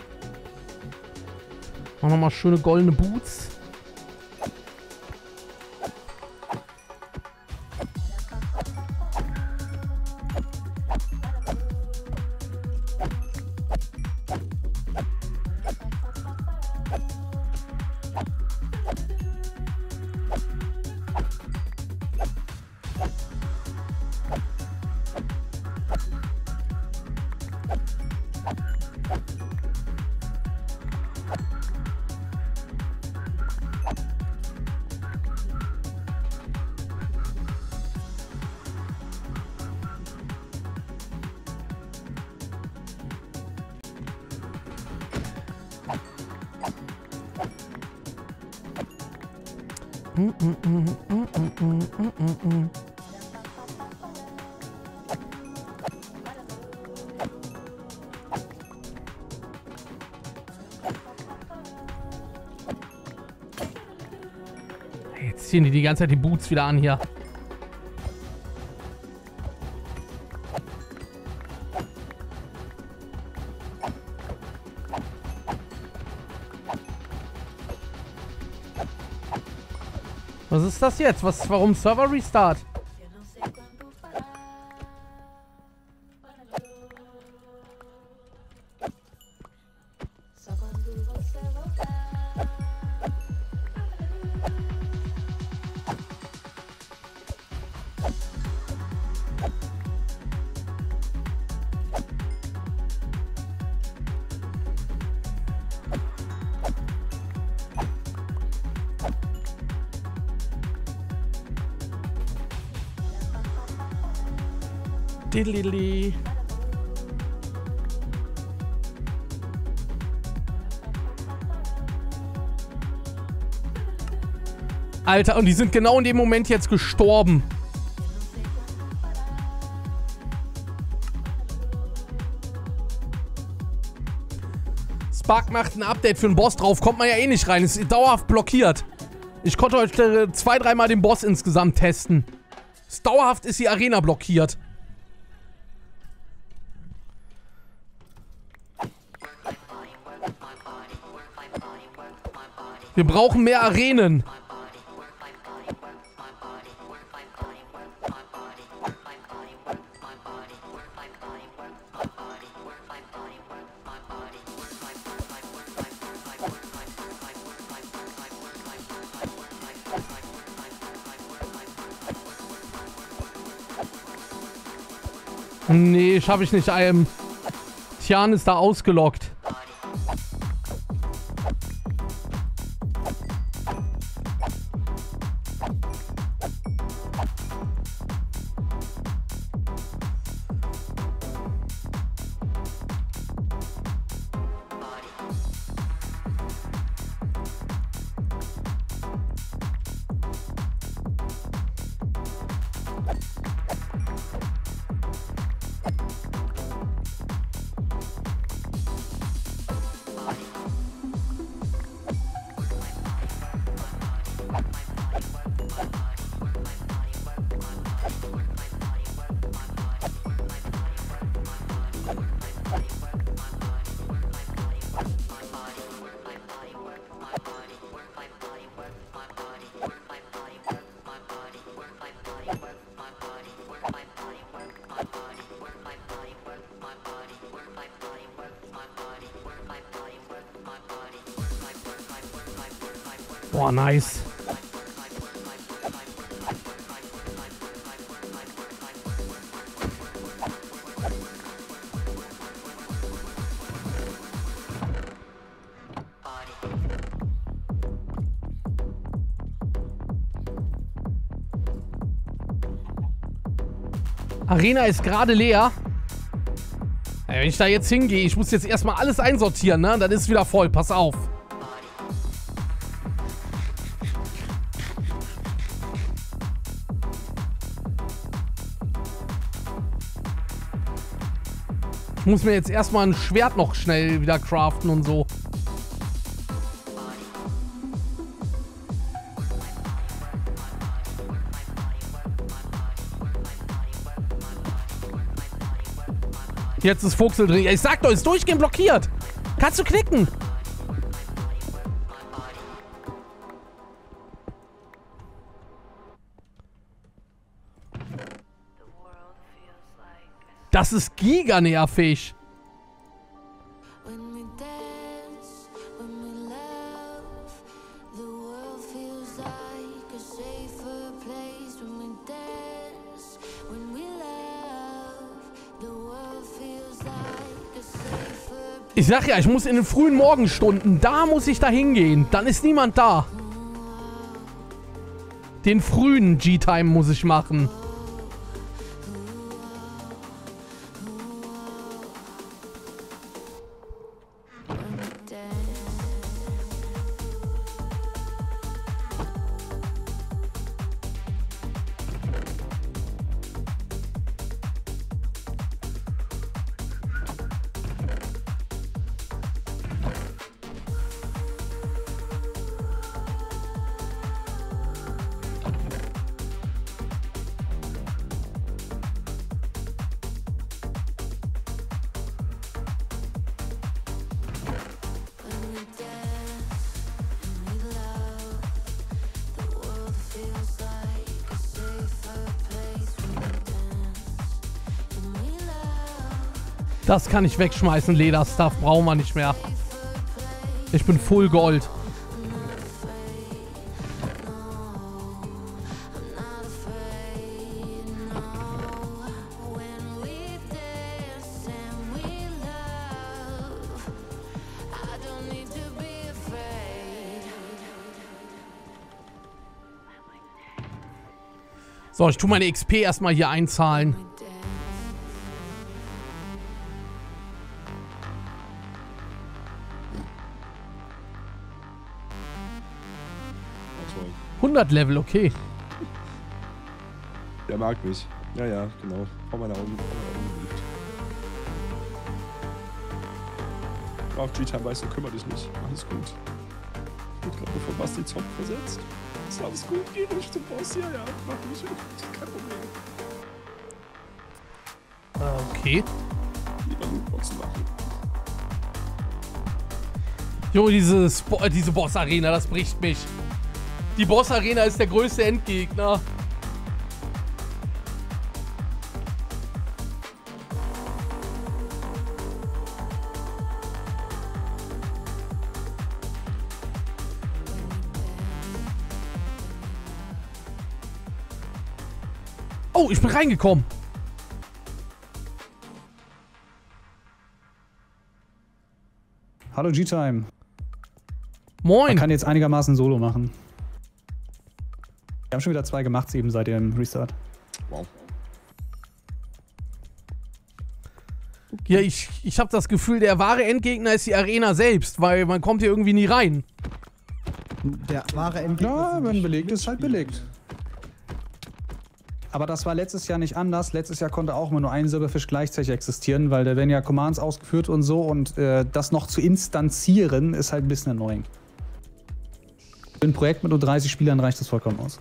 Auch nochmal schöne goldene Boots. Mm, mm, mm, mm, mm, mm, mm, mm. Jetzt ziehen die die ganze Zeit die Boots wieder an hier. Was ist das jetzt? Was, warum Server Restart? Diddly. Alter, und die sind genau in dem Moment jetzt gestorben. Spark macht ein Update für den Boss drauf. Kommt man ja eh nicht rein. Ist dauerhaft blockiert. Ich konnte heute zwei, dreimal den Boss insgesamt testen. Ist dauerhaft ist die Arena blockiert. Wir brauchen mehr Arenen. Nee, schaffe ich nicht. Ähm, Tian ist da ausgelockt. Boah, nice. Arena ist gerade leer. Ey, wenn ich da jetzt hingehe, ich muss jetzt erstmal alles einsortieren, ne? Dann ist es wieder voll. Pass auf. Ich muss mir jetzt erstmal ein Schwert noch schnell wieder craften und so. Jetzt ist Fuchsel drin. Ich sag doch, ist durchgehend blockiert. Kannst du klicken? Das ist giganervig. Ich sag ja, ich muss in den frühen Morgenstunden, da muss ich da hingehen. Dann ist niemand da. Den frühen G-Time muss ich machen. Das kann ich wegschmeißen, Lederstuff brauchen wir nicht mehr. Ich bin full Gold. So, ich tue meine X P erstmal hier einzahlen. voll. hundert Level, okay. Der mag mich. Ja, ja, genau. Vor meiner Augen. Vor meiner Augen beliebt. Auf G-Time weißt du, kümmere dich nicht. Alles gut. Ich wurde gerade bevor Basti Zombie versetzt. Ist alles gut, geh nicht zum Boss. Ja, ja, mach mich. Kein Problem. Okay. Lieber Lootboxen machen. Junge, diese, Spo äh, diese Boss-Arena, das bricht mich. Die Boss-Arena ist der größte Endgegner. Oh, ich bin reingekommen. Hallo G-Time. Moin. Man kann jetzt einigermaßen Solo machen. Wir haben schon wieder zwei gemacht, eben seit dem Restart. Wow. Ja, ich, ich habe das Gefühl, der wahre Endgegner ist die Arena selbst, weil man kommt hier irgendwie nie rein. Der wahre Endgegner. Ja, wenn belegt ist, halt belegt. Aber das war letztes Jahr nicht anders. Letztes Jahr konnte auch immer nur ein Silberfisch gleichzeitig existieren, weil da werden ja Commands ausgeführt und so und äh, das noch zu instanzieren ist halt ein bisschen annoying. Für ein Projekt mit nur dreißig Spielern reicht das vollkommen aus.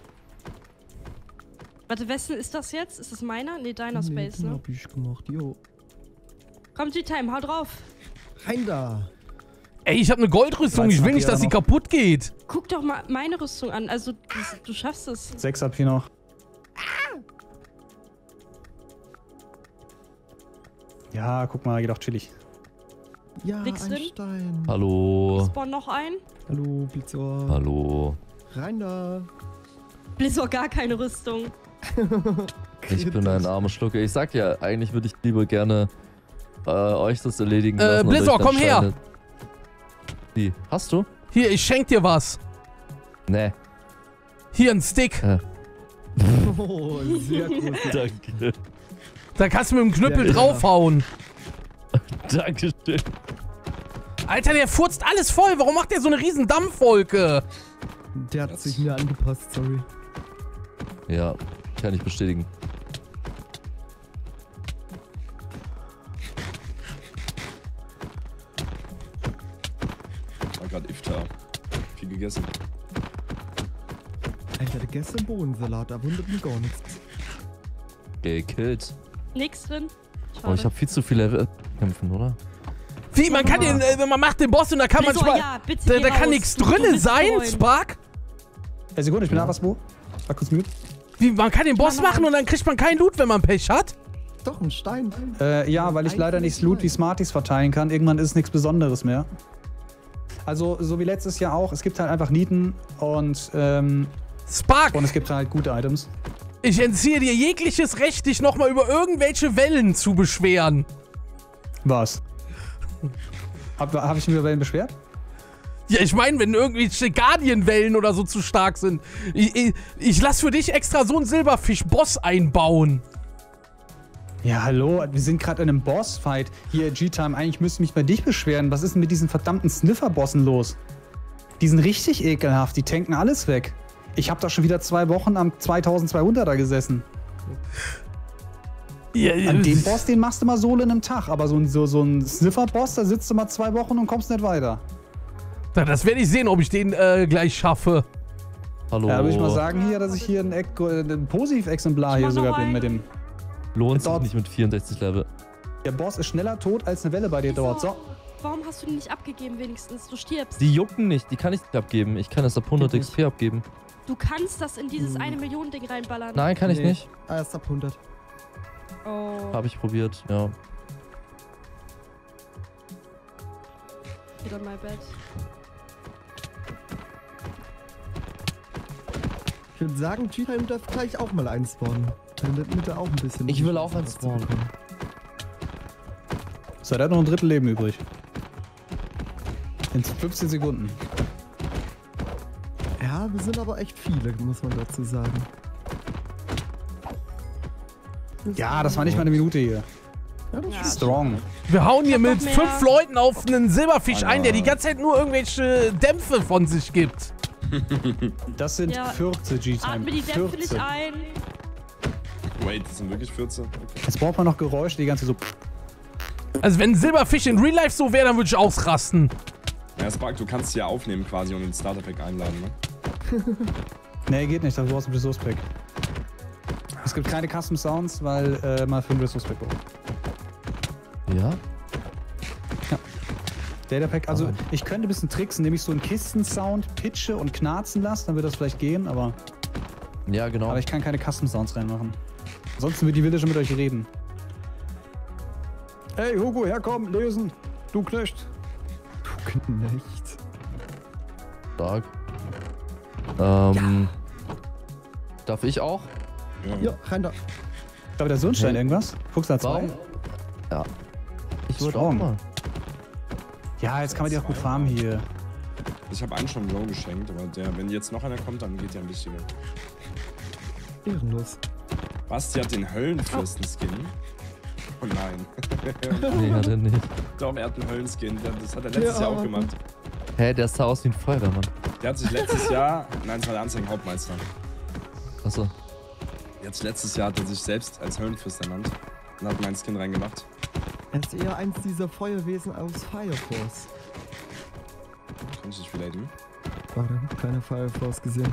Warte, wessen ist das jetzt? Ist das meiner? Nee, deiner Space, nee, ne? hab ich gemacht, jo. Komm, G-Time, hau drauf. Rein da. Ey, ich habe eine Goldrüstung. Ich will nicht, dass sie kaputt geht. Guck doch mal meine Rüstung an. Also, das, du schaffst es. Sechs hab ich noch. Ja, guck mal, geht auch chillig. Ja, Nix ein drin? Stein. Hallo. Spawn noch ein. Hallo, Blitzer. Hallo. Rein da. Blizzard gar keine Rüstung. Ich bin ein armer Schlucke. Ich sag ja, eigentlich würde ich lieber gerne äh, euch das erledigen Äh, lassen. und Blizzard, euch dann komm her. Steine- Wie? Hast du? Hier, ich schenk dir was. Nee. Hier, ein Stick. Äh, Oh, sehr gut. danke. Da kannst du mit dem Knüppel Ja, draufhauen. Dankeschön. Alter, der furzt alles voll. Warum macht der so eine riesen Dampfwolke? Der hat sich mir angepasst, sorry. Ja, kann ich bestätigen. War gerade Iftar. Viel gegessen. Ich hatte gestern Bohnensalat, da wundert mich gar nichts. Gekillt. Nix drin. Schade. Oh, ich habe viel zu viele Level kämpfen, oder? Wie, man kann den, äh, man macht den Boss und da kann Blizzard, manchmal... ja, bitte Da, geh da kann raus. nichts Du- du drinne bist sein, freuen. Spark? Äh, Sekunde, ich bin Ja. da was, wo? War kurz mute. Wie, man kann den Boss Nein, nein. machen und dann kriegt man keinen Loot, wenn man Pech hat? Doch, ein Stein. Äh, ja, weil ich leider nicht Loot wie Smarties verteilen kann. Irgendwann ist nichts Besonderes mehr. Also, so wie letztes Jahr auch, es gibt halt einfach Nieten und, ähm, Spark, und es gibt halt gute Items. ich entziehe dir jegliches Recht, dich nochmal über irgendwelche Wellen zu beschweren. Was? Hab, hab ich mich über Wellen beschwert? Ja, ich meine, wenn irgendwelche Guardian-Wellen oder so zu stark sind. Ich, ich, ich lass für dich extra so einen Silberfisch-Boss einbauen. Ja, hallo, wir sind gerade in einem Bossfight. Hier, G-Time, eigentlich müsste ich mich bei dich beschweren. Was ist denn mit diesen verdammten Sniffer-Bossen los? Die sind richtig ekelhaft, die tanken alles weg. Ich habe da schon wieder zwei Wochen am zweitausendzweihunderter gesessen. Ja, An dem Boss, den machst du mal solo in einem Tag. Aber so ein, so, so ein Sniffer-Boss, da sitzt du mal zwei Wochen und kommst nicht weiter. Na, das werde ich sehen, ob ich den äh, gleich schaffe. Hallo. Ja, da würde ich mal sagen hier, dass ich hier ein, Eck- ein Positiv-Exemplar hier Ich mach sogar noch bin einen. mit dem... Lohnt sich Dort. nicht mit vierundsechzig Level. Der Boss ist schneller tot, als eine Welle bei dir dauert. So. Warum hast du den nicht abgegeben wenigstens? Du stirbst. Die jucken nicht, die kann ich nicht abgeben. Ich kann das ab hundert Geht X P abgeben. Du kannst das in dieses Hm. eine Million Ding reinballern. Nein, kann ich Nee. nicht. Ah, erst ab hundert. Oh. Habe ich probiert, ja. Get on my bed. Ich würde sagen, G-Time darf gleich auch mal einspawnen. Damit er auch ein bisschen... Ich will auch einspawnen. So, der hat noch ein Drittel Leben übrig. In fünfzehn Sekunden. Ja, wir sind aber echt viele, muss man dazu sagen. Ja, das war nicht mal eine Minute hier. Ja, das Ja. ist Strong. Wir hauen hier Ich hab mit noch mehr. fünf Leuten auf einen Silberfisch ein, der die ganze Zeit nur irgendwelche Dämpfe von sich gibt. Das sind Ja. vierzehn G-Time. Atme die Dämpfe nicht ein. Wait, das sind wirklich vierzehn? Okay. Jetzt braucht man noch Geräusche, die ganze so. Also wenn Silberfisch in Real Life so wäre, dann würde ich ausrasten. Ja, Spark, du kannst ja aufnehmen quasi und den Starter-Pack einladen, ne? Nee, geht nicht, da brauchst du ein Resource Pack. Es gibt keine Custom Sounds, weil äh, man für ein Resource Pack braucht. Ja? Data Pack, also Aber- ich könnte ein bisschen tricksen, indem ich so einen Kisten-Sound pitche und knarzen lasse, dann wird das vielleicht gehen, aber, Ja, genau. aber ich kann keine Custom Sounds reinmachen. Ansonsten wird die Villager mit euch reden. Hey Hugo, herkommen, lesen! Du Knecht! Du Knecht. Stark. Ähm. Darf ich auch? Ja, rein da. Da der Sonnenstein Hey. irgendwas? Fuchsler zwei? Warum? Ja. Ich Strong. wollte auch mal. Ja, jetzt kann man die auch gut farmen hier. Ich habe einen schon Bro geschenkt, aber der, wenn jetzt noch einer kommt, dann geht der ein wichtiger. Ehrenlos. Basti hat den Höllenfürsten-Skin. Oh nein. Nee, hat er nicht. Doch, er hat einen Höllenskin. Der- Das hat er letztes Ja. Jahr auch gemacht. Hä, der sah aus wie ein Feuerwehrmann. Der hat sich letztes Jahr. Nein, es war der Anzeigen-Hauptmeister. Achso. Jetzt letztes Jahr hat er sich selbst als Höllenfürst ernannt und hat meinen Skin reingemacht. Er ist eher eins dieser Feuerwesen aus Fire Force. Kann ich nicht relaten? Warte, keine Fire Force gesehen.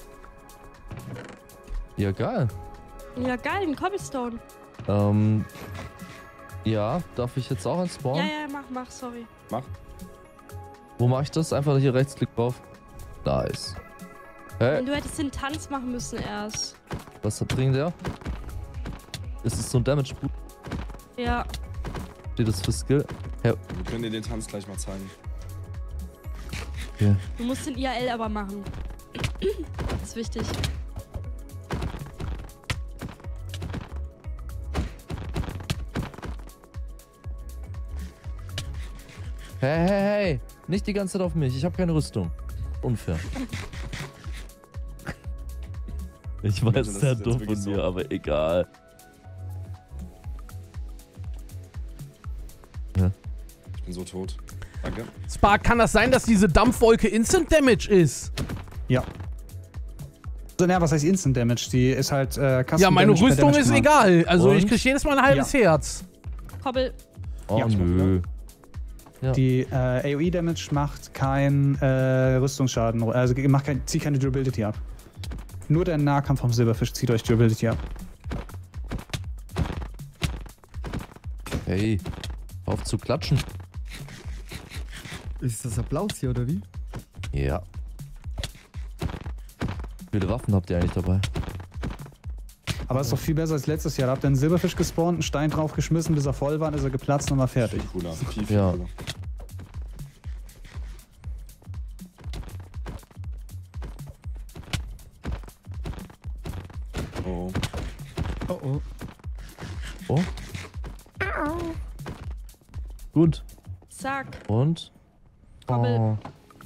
Ja, geil. Ja, geil, ein Cobblestone. Ähm. Ja, darf ich jetzt auch ein Spawn? Ja, ja, mach, mach, sorry. Mach. Wo mache ich das? Einfach hier Rechtsklick drauf. Nice. Hä? Und du hättest den Tanz machen müssen erst. Was bringt der? Ist es so ein Damage Boot? Ja. Steht das für Skill? Hä? Wir können dir den Tanz gleich mal zeigen. Okay. Du musst den I R L aber machen. Das ist wichtig. Hey, hey, hey! Nicht die ganze Zeit auf mich. Ich habe keine Rüstung. Unfair. Ich weiß, Also das sehr ist jetzt dumm wirklich von so. mir, aber egal. Ich bin so tot. Danke. Spark, kann das sein, dass diese Dampfwolke Instant Damage ist? Ja. So, naja, was heißt Instant Damage? Die ist halt äh, Custom Ja, meine Damage per Rüstung Damage ist gemacht. egal. Also Und? ich krieg jedes Mal ein halbes Herz. Kobbel. Oh Ja. nö. Die äh, A O E-Damage macht kein äh, Rüstungsschaden, also macht kein, zieht keine Durability ab. Nur der Nahkampf vom Silberfisch zieht euch Durability ab. Hey, auf zu klatschen. Ist das Applaus hier oder wie? Ja. Wie viele Waffen habt ihr eigentlich dabei? Aber ist doch viel besser als letztes Jahr. Da habt ihr einen Silberfisch gespawnt, einen Stein draufgeschmissen, bis er voll war, dann ist er geplatzt und war fertig. Viel cooler. Viel, viel Ja. cooler. Oh. Oh oh. Oh. Gut. Zack. Und? Kobbel. Oh.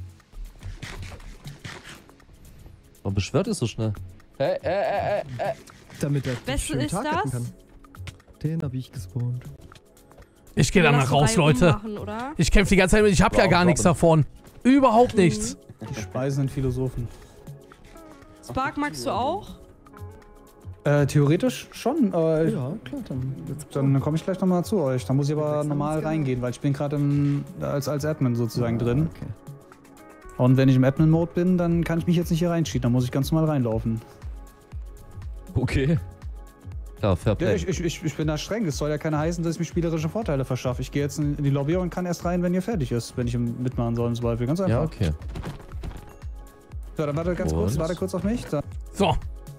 Warum beschwert es so schnell? Hey, äh, äh, äh, äh. Damit er Wessen schönen ist Tag retten das? kann. Den habe ich gespawnt. Ich gehe da Lass mal die raus, Reihe Leute. ummachen, oder? Ich kämpfe die ganze Zeit mit. Ich hab ja Wow, gar nichts Robin. davon. Überhaupt nichts. Die speisenden Philosophen. Spark magst du auch? Äh, theoretisch schon. Äh, Ja, klar, dann let's go. Dann komme ich gleich nochmal zu euch. Da muss ich aber Wechseln normal uns gerne. reingehen, weil ich bin gerade im- als, als Admin sozusagen drin. Okay. Und wenn ich im Admin-Mode bin, dann kann ich mich jetzt nicht hier reinschieben. Dann muss ich ganz normal reinlaufen. Okay. Ja, fair Ja, play. ich, ich, ich, ich bin da streng. Das soll ja keine heißen, dass ich mir spielerische Vorteile verschaffe. Ich gehe jetzt in, in die Lobby und kann erst rein, wenn ihr fertig ist. Wenn ich mitmachen soll im Zweifel. Ganz einfach. Ja, okay. So, dann warte ganz kurz, Und? warte kurz auf mich. Dann So.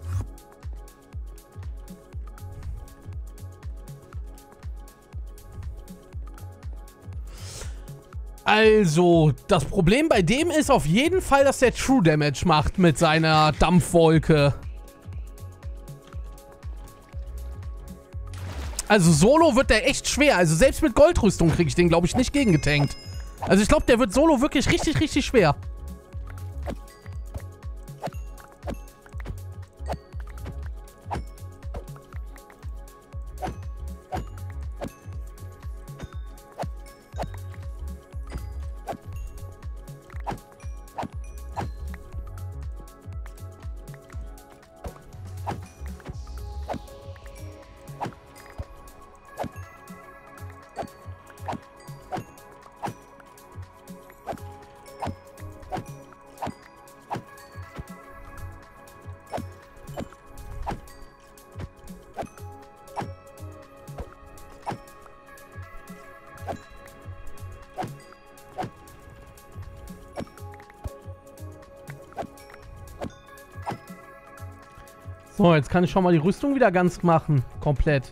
Also, das Problem bei dem ist auf jeden Fall, dass der True Damage macht mit seiner Dampfwolke. Also Solo wird der echt schwer. Also selbst mit Goldrüstung kriege ich den, glaube ich, nicht gegengetankt. Also ich glaube, der wird Solo wirklich richtig, richtig schwer. So, jetzt kann ich schon mal die Rüstung wieder ganz machen. Komplett.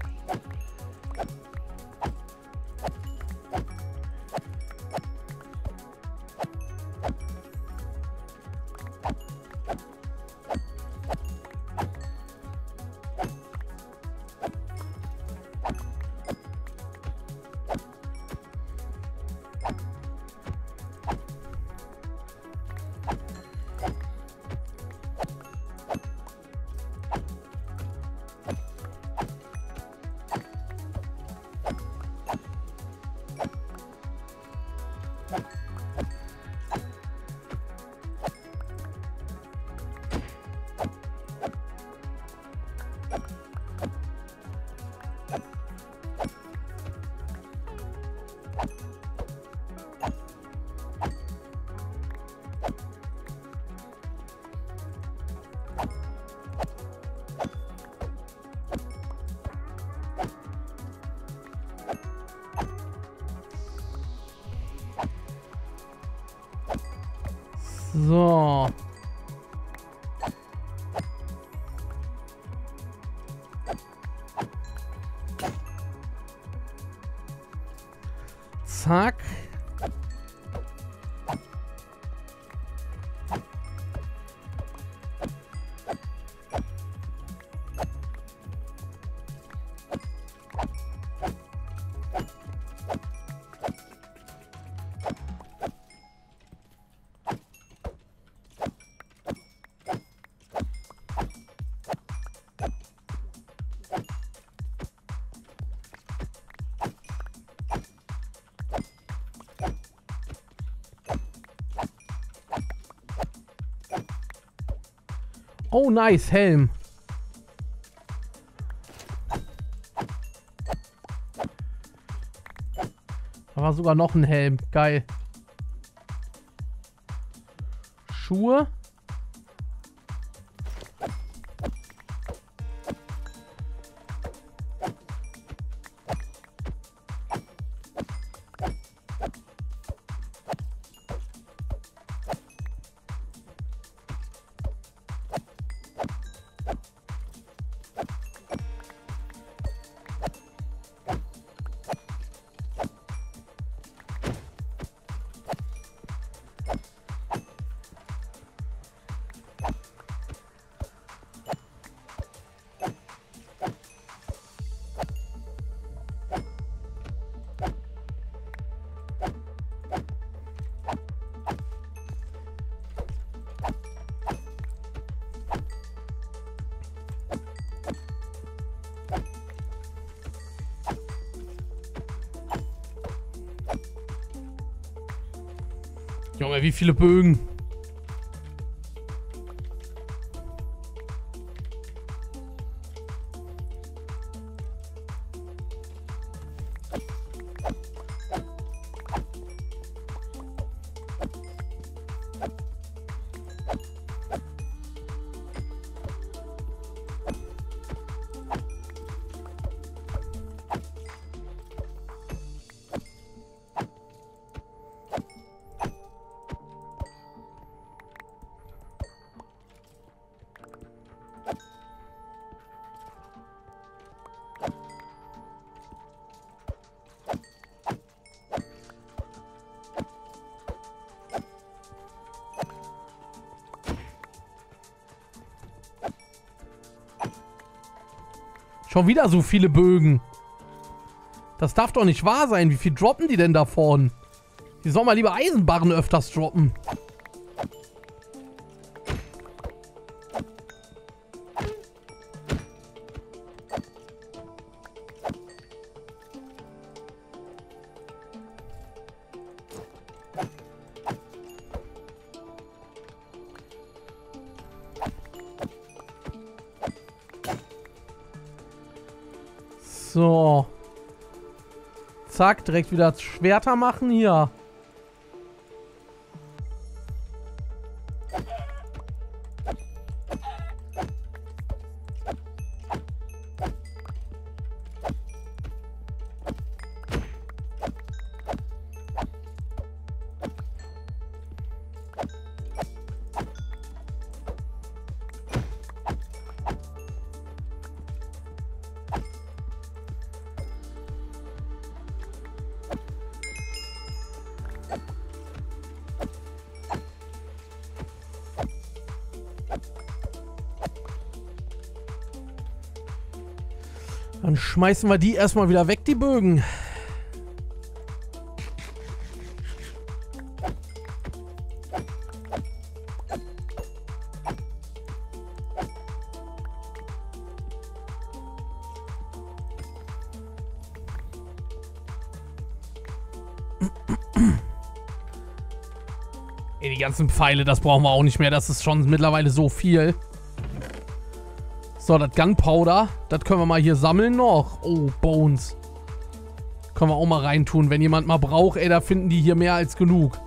So. Zack. Oh, nice, Helm. Da war sogar noch ein Helm. Geil. Schuhe. Junge, wie viele Bögen. Schon wieder so viele Bögen. Das darf doch nicht wahr sein. Wie viel droppen die denn davon? Die sollen mal lieber Eisenbarren öfters droppen. So. Zack, direkt wieder Schwerter machen hier. Dann schmeißen wir die erstmal wieder weg, die Bögen. Ey, die ganzen Pfeile, das brauchen wir auch nicht mehr. Das ist schon mittlerweile so viel. So, das Gunpowder, das können wir mal hier sammeln noch. Oh, Bones. Können wir auch mal reintun, wenn jemand mal braucht. Ey, da finden die hier mehr als genug.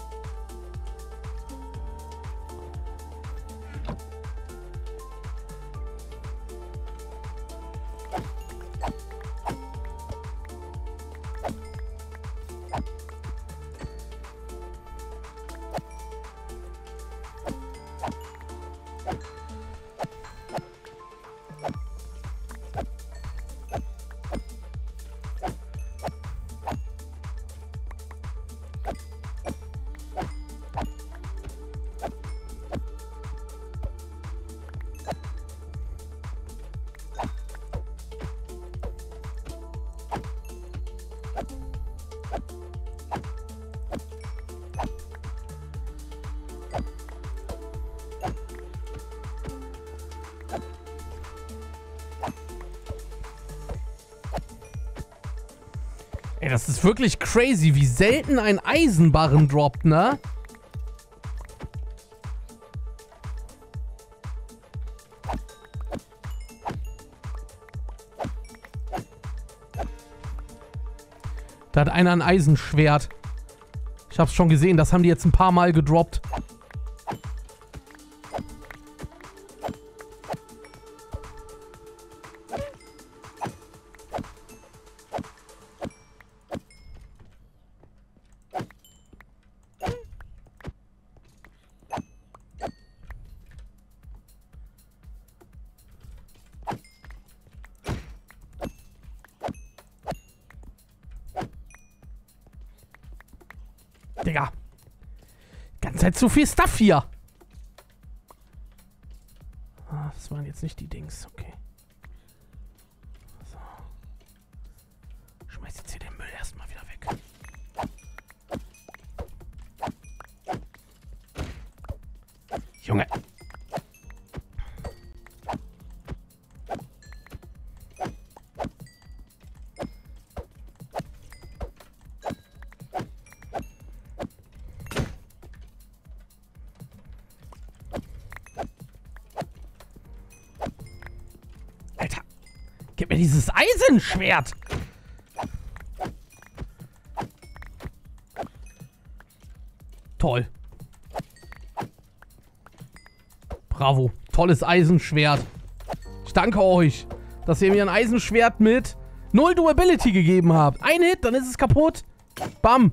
Ey, das ist wirklich crazy, wie selten ein Eisenbarren droppt, ne? Da hat einer ein Eisenschwert. Ich hab's schon gesehen, das haben die jetzt ein paar Mal gedroppt. Digga. Ganz Zeit zu viel Stuff hier. Ah, das waren jetzt nicht die Dings. Okay. So. Schmeiß jetzt hier den Müll erstmal wieder weg. Junge. Gib mir dieses Eisenschwert! Toll. Bravo. Tolles Eisenschwert. Ich danke euch, dass ihr mir ein Eisenschwert mit null Durability gegeben habt. Ein Hit, dann ist es kaputt. Bam.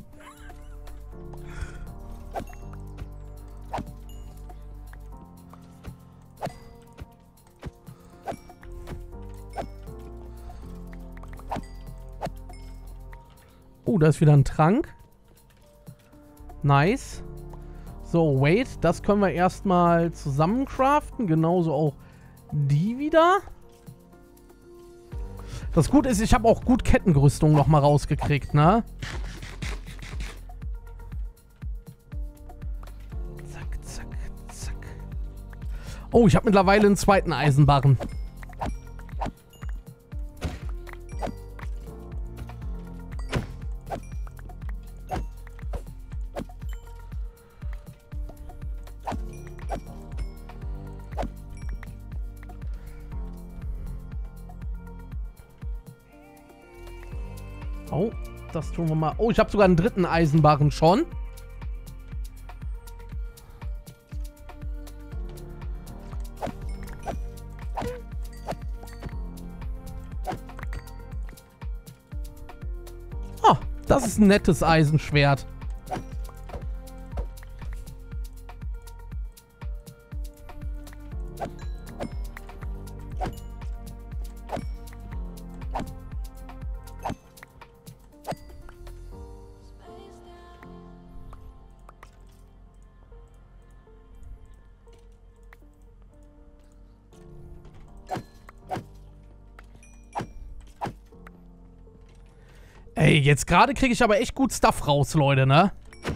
Oh, da ist wieder ein Trank. Nice. So, wait. Das können wir erstmal zusammen craften. Genauso auch die wieder. Das Gute ist, ich habe auch gut Kettengerüstung nochmal rausgekriegt, ne? Zack, zack, zack. Oh, ich habe mittlerweile einen zweiten Eisenbarren. Oh, das tun wir mal. Oh, ich habe sogar einen dritten Eisenbarren schon. Oh, das ist ein nettes Eisenschwert. Ey, jetzt gerade kriege ich aber echt gut Stuff raus, Leute, ne?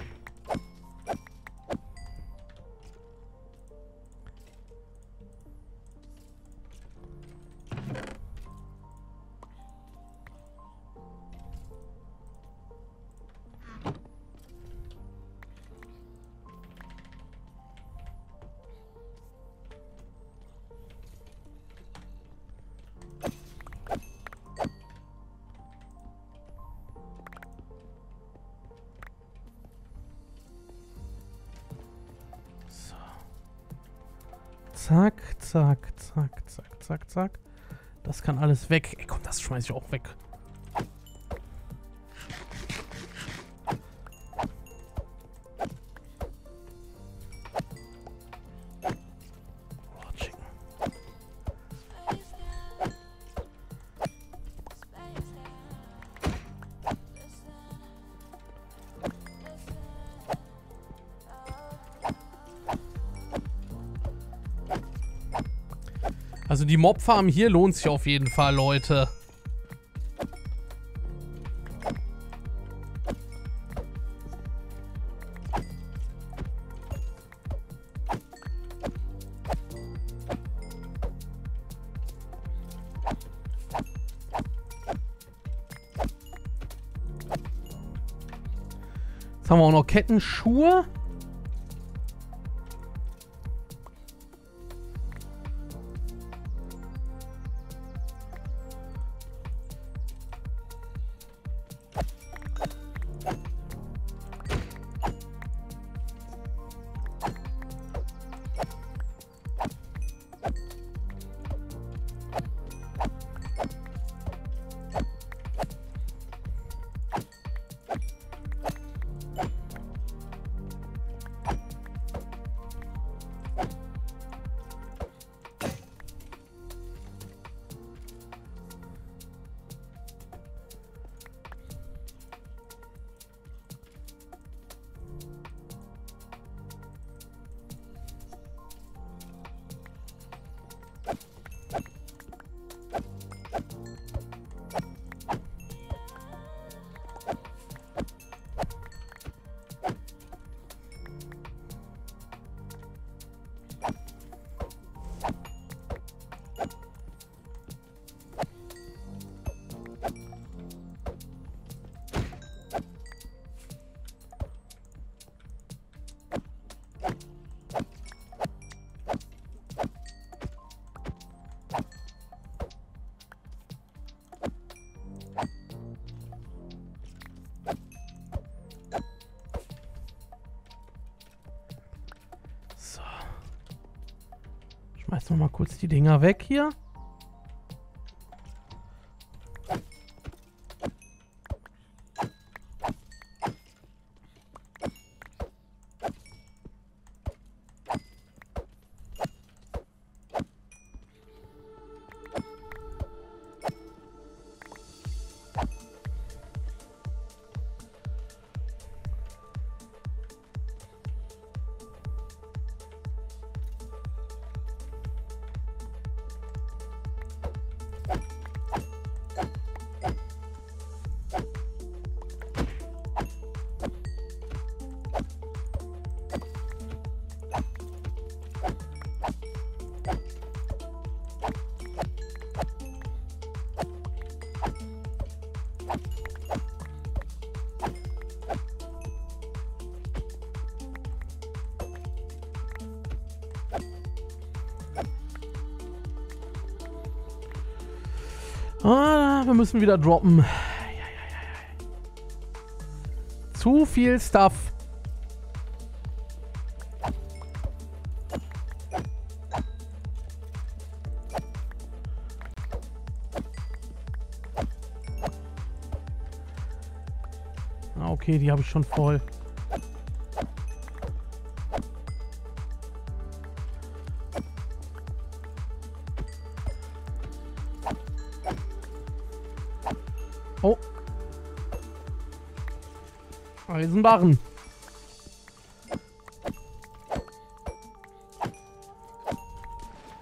Zack, zack, zack, zack, zack, zack. Das kann alles weg. Ey, komm, das schmeiß ich auch weg. Oh, chicken. Also die Mobfarm hier lohnt sich auf jeden Fall, Leute. Jetzt haben wir auch noch Kettenschuhe. Schmeiß noch mal kurz die Dinger weg hier. Ah, wir müssen wieder droppen. Zu viel Stuff. Ah, okay, die habe ich schon voll. Oh. Eisenbarren.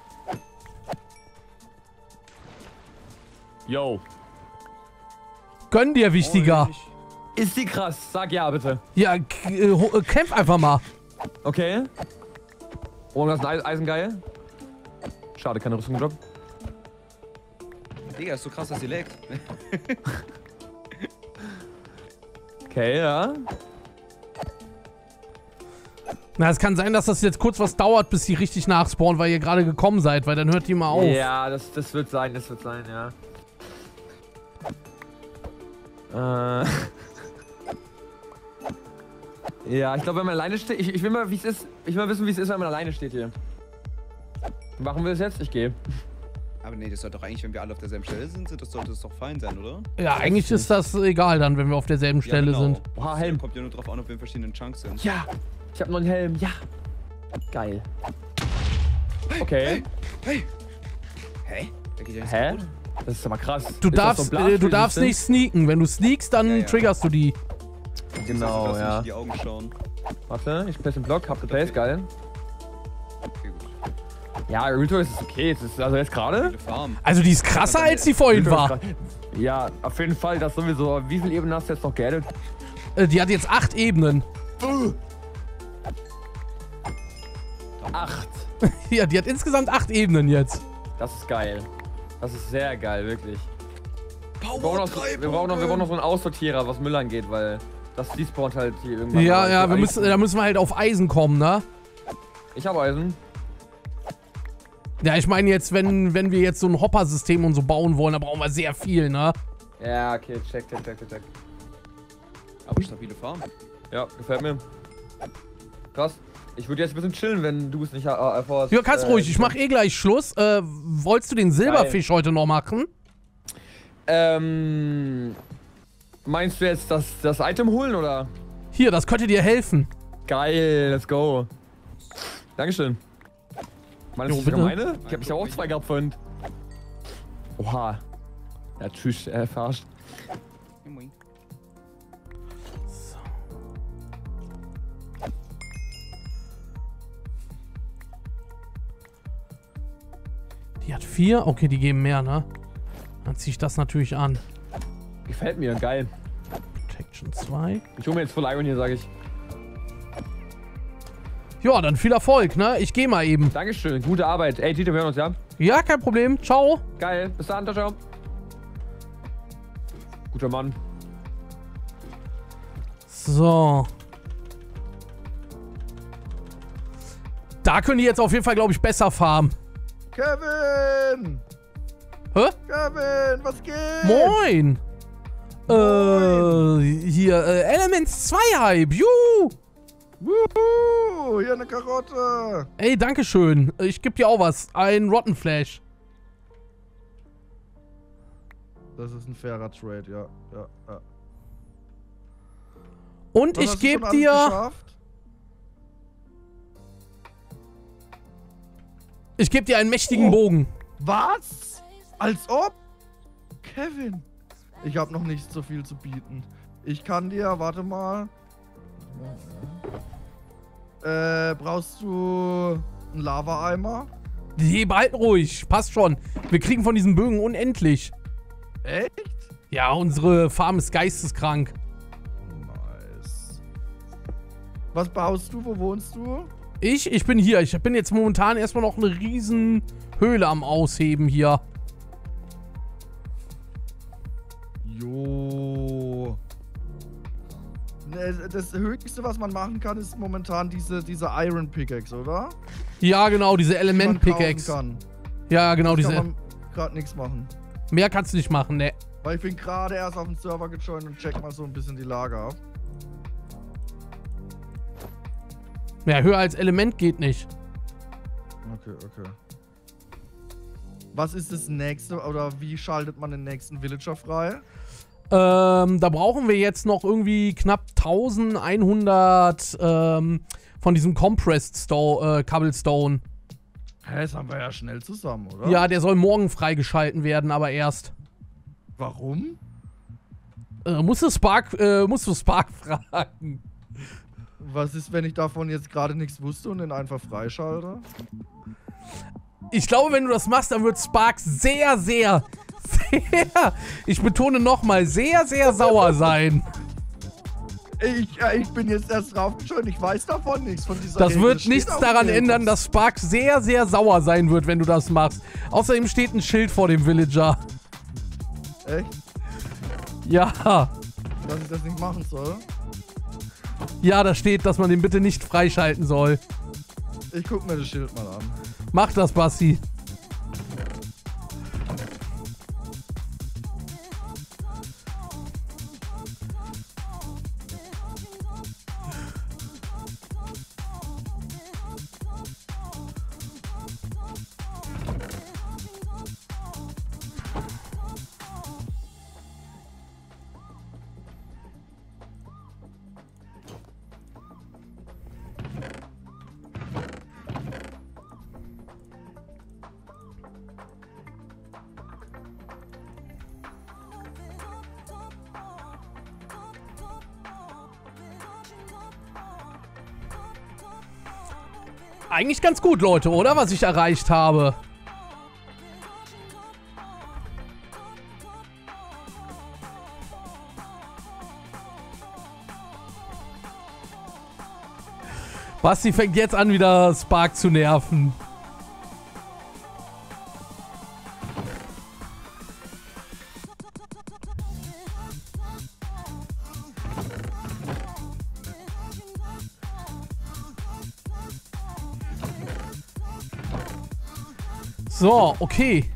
Yo. Gönn dir wichtiger. Ist die krass? Sag ja, bitte. Ja, k- äh, ho- äh, kämpf einfach mal. Okay. Oh, das ist ein Eisengeil. Schade, keine Rüstung gedroppt. Digga, ist so krass, dass sie laggt. Okay, ja. Na, es kann sein, dass das jetzt kurz was dauert, bis die richtig nachspawnen, weil ihr gerade gekommen seid, weil dann hört die mal auf. Ja, das, das wird sein, das wird sein, ja. Äh. Ja, ich glaube, wenn man alleine steht, ich, ich will mal, wie es ist, ich will mal wissen, wie es ist, wenn man alleine steht hier. Machen wir es jetzt? Ich gehe. Aber nee, das sollte doch eigentlich, wenn wir alle auf derselben Stelle sind, das sollte es doch fein sein, oder? Ja, eigentlich ist das egal dann, wenn wir auf derselben Stelle ja, genau. sind. Boah, Helm. Kommt ja nur drauf an, ob wir in verschiedenen Chunks sind. Ja, ich habe noch einen Helm, ja. Geil. Okay. Hey! Hey? Da geht ja nichts Hä? kaputt. Das ist aber krass. Du Ist das darfst, so äh, du Blastphysics darfst sind? nicht sneaken. Wenn du sneakst, dann Ja, ja. triggerst du die. Genau, Lass mich ja. in die Augen schauen. Warte, ich place den Block, hab den Place, geil. Okay, gut. Ja, Real ist okay. Es ist also jetzt gerade. Viele Farm. Also die ist krasser, als die vorhin war. Ja, auf jeden Fall, das sowieso. Wie viele Ebenen hast du jetzt noch geaddet? Äh, Die hat jetzt acht Ebenen. Acht. Ja, die hat insgesamt acht Ebenen jetzt. Das ist geil. Das ist sehr geil, wirklich. Wir brauchen, noch, wir, brauchen noch, wir brauchen noch so einen Aussortierer, was Müll angeht, weil das despawnt halt hier irgendwann. Ja, mal. ja, wir müssen, da müssen wir halt auf Eisen kommen, ne? Ich habe Eisen. Ja, ich meine jetzt, wenn, wenn wir jetzt so ein Hopper-System und so bauen wollen, da brauchen wir sehr viel, ne? Ja, okay, check, check, check, check. Aber stabile Farm. Ja, gefällt mir. Krass. Ich würde jetzt ein bisschen chillen, wenn du es nicht äh, erforderst. Ja, kannst äh, ruhig, ich mach eh gleich Schluss. Äh, wolltest du den Silberfisch heute noch machen? Ähm. Meinst du jetzt das, das Item holen oder? Hier, das könnte dir helfen. Geil, let's go. Dankeschön. Meinst Jo, du, das bitte. meine? Ich hab mich auch zwei gehabt vorhin. Oha. Ja, tschüss, er verarscht. Die hat vier? Okay, die geben mehr, ne? Dann zieh ich das natürlich an. Gefällt mir, geil. Protection zwei. Ich hole mir jetzt Full Iron hier, sage ich. Ja, dann viel Erfolg, ne? Ich geh mal eben. Dankeschön, gute Arbeit. Ey, Tito, wir hören uns, ja? Ja, kein Problem. Ciao. Geil, bis dann, ciao, ciao. Guter Mann. So. Da können die jetzt auf jeden Fall, glaube ich, besser farmen. Kevin! Hä? Kevin, was geht? Moin! Äh, hier, äh, Elements zwei Hype, juhu! Wuhu, hier eine Karotte. Ey, dankeschön. Ich geb dir auch was. Ein Rotten Flash. Das ist ein fairer Trade, ja. ja, ja. Und Was ich hast du geb schon alles dir... geschafft? Ich geb dir einen mächtigen Oh. Bogen. Was? Als ob? Kevin. Ich habe noch nicht so viel zu bieten. Ich kann dir, warte mal. Äh, brauchst du einen Lava-Eimer? Die behalten ruhig. Passt schon. Wir kriegen von diesen Bögen unendlich. Echt? Ja, unsere Farm ist geisteskrank. Nice. Was baust du? Wo wohnst du? Ich? Ich bin hier. Ich bin jetzt momentan erstmal noch eine riesen Höhle am Ausheben hier. Jo. Ne, das Höchste, was man machen kann, ist momentan diese, diese Iron Pickaxe, oder? Ja, genau, diese Element Die man kaufen Pickaxe. kann. Ja, genau, Kann diese. man gerade nichts machen. Mehr kannst du nicht machen, ne. Weil ich bin gerade erst auf den Server gejoint und check mal so ein bisschen die Lage ab. Ja, höher als Element geht nicht. Okay, okay. Was ist das nächste, oder wie schaltet man den nächsten Villager frei? Ähm, da brauchen wir jetzt noch irgendwie knapp eintausendeinhundert ähm, von diesem Compressed Sto äh, Cobblestone. Hä, das haben wir ja schnell zusammen, oder? Ja, der soll morgen freigeschalten werden, aber erst. Warum? Äh, musst du Spark, äh, musst du Spark fragen. Was ist, wenn ich davon jetzt gerade nichts wusste und den einfach freischalte? Ich glaube, wenn du das machst, dann wird Spark sehr, sehr, sehr, ich betone nochmal, sehr, sehr sauer sein. Ich, äh, ich bin jetzt erst draufgeschaut, ich weiß davon nichts von dieser Das Regel. wird steht nichts auf daran dem ändern, Bild. dass Spark sehr, sehr sauer sein wird, wenn du das machst. Außerdem steht ein Schild vor dem Villager. Echt? Ja. Dass ich das nicht machen soll? Ja, da steht, dass man den bitte nicht freischalten soll. Ich guck mir das Schild mal an. Mach das, Basti. Eigentlich ganz gut, Leute, oder? Was ich erreicht habe. Basti fängt jetzt an, wieder Spark zu nerven. So, okay.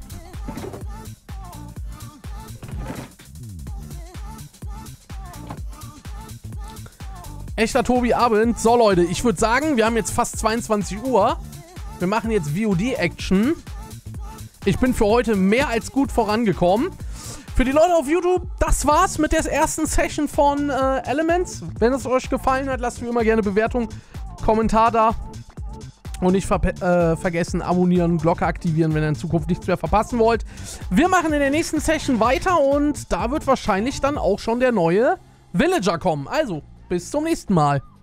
Echter Tobi Abend. So, Leute, ich würde sagen, wir haben jetzt fast zweiundzwanzig Uhr. Wir machen jetzt V O D-Action. Ich bin für heute mehr als gut vorangekommen. Für die Leute auf YouTube, das war's mit der ersten Session von äh, Elements. Wenn es euch gefallen hat, lasst wie immer gerne Bewertung, Kommentar da. Und nicht ver äh, vergessen, abonnieren, Glocke aktivieren, wenn ihr in Zukunft nichts mehr verpassen wollt. Wir machen in der nächsten Session weiter und da wird wahrscheinlich dann auch schon der neue Villager kommen. Also, bis zum nächsten Mal.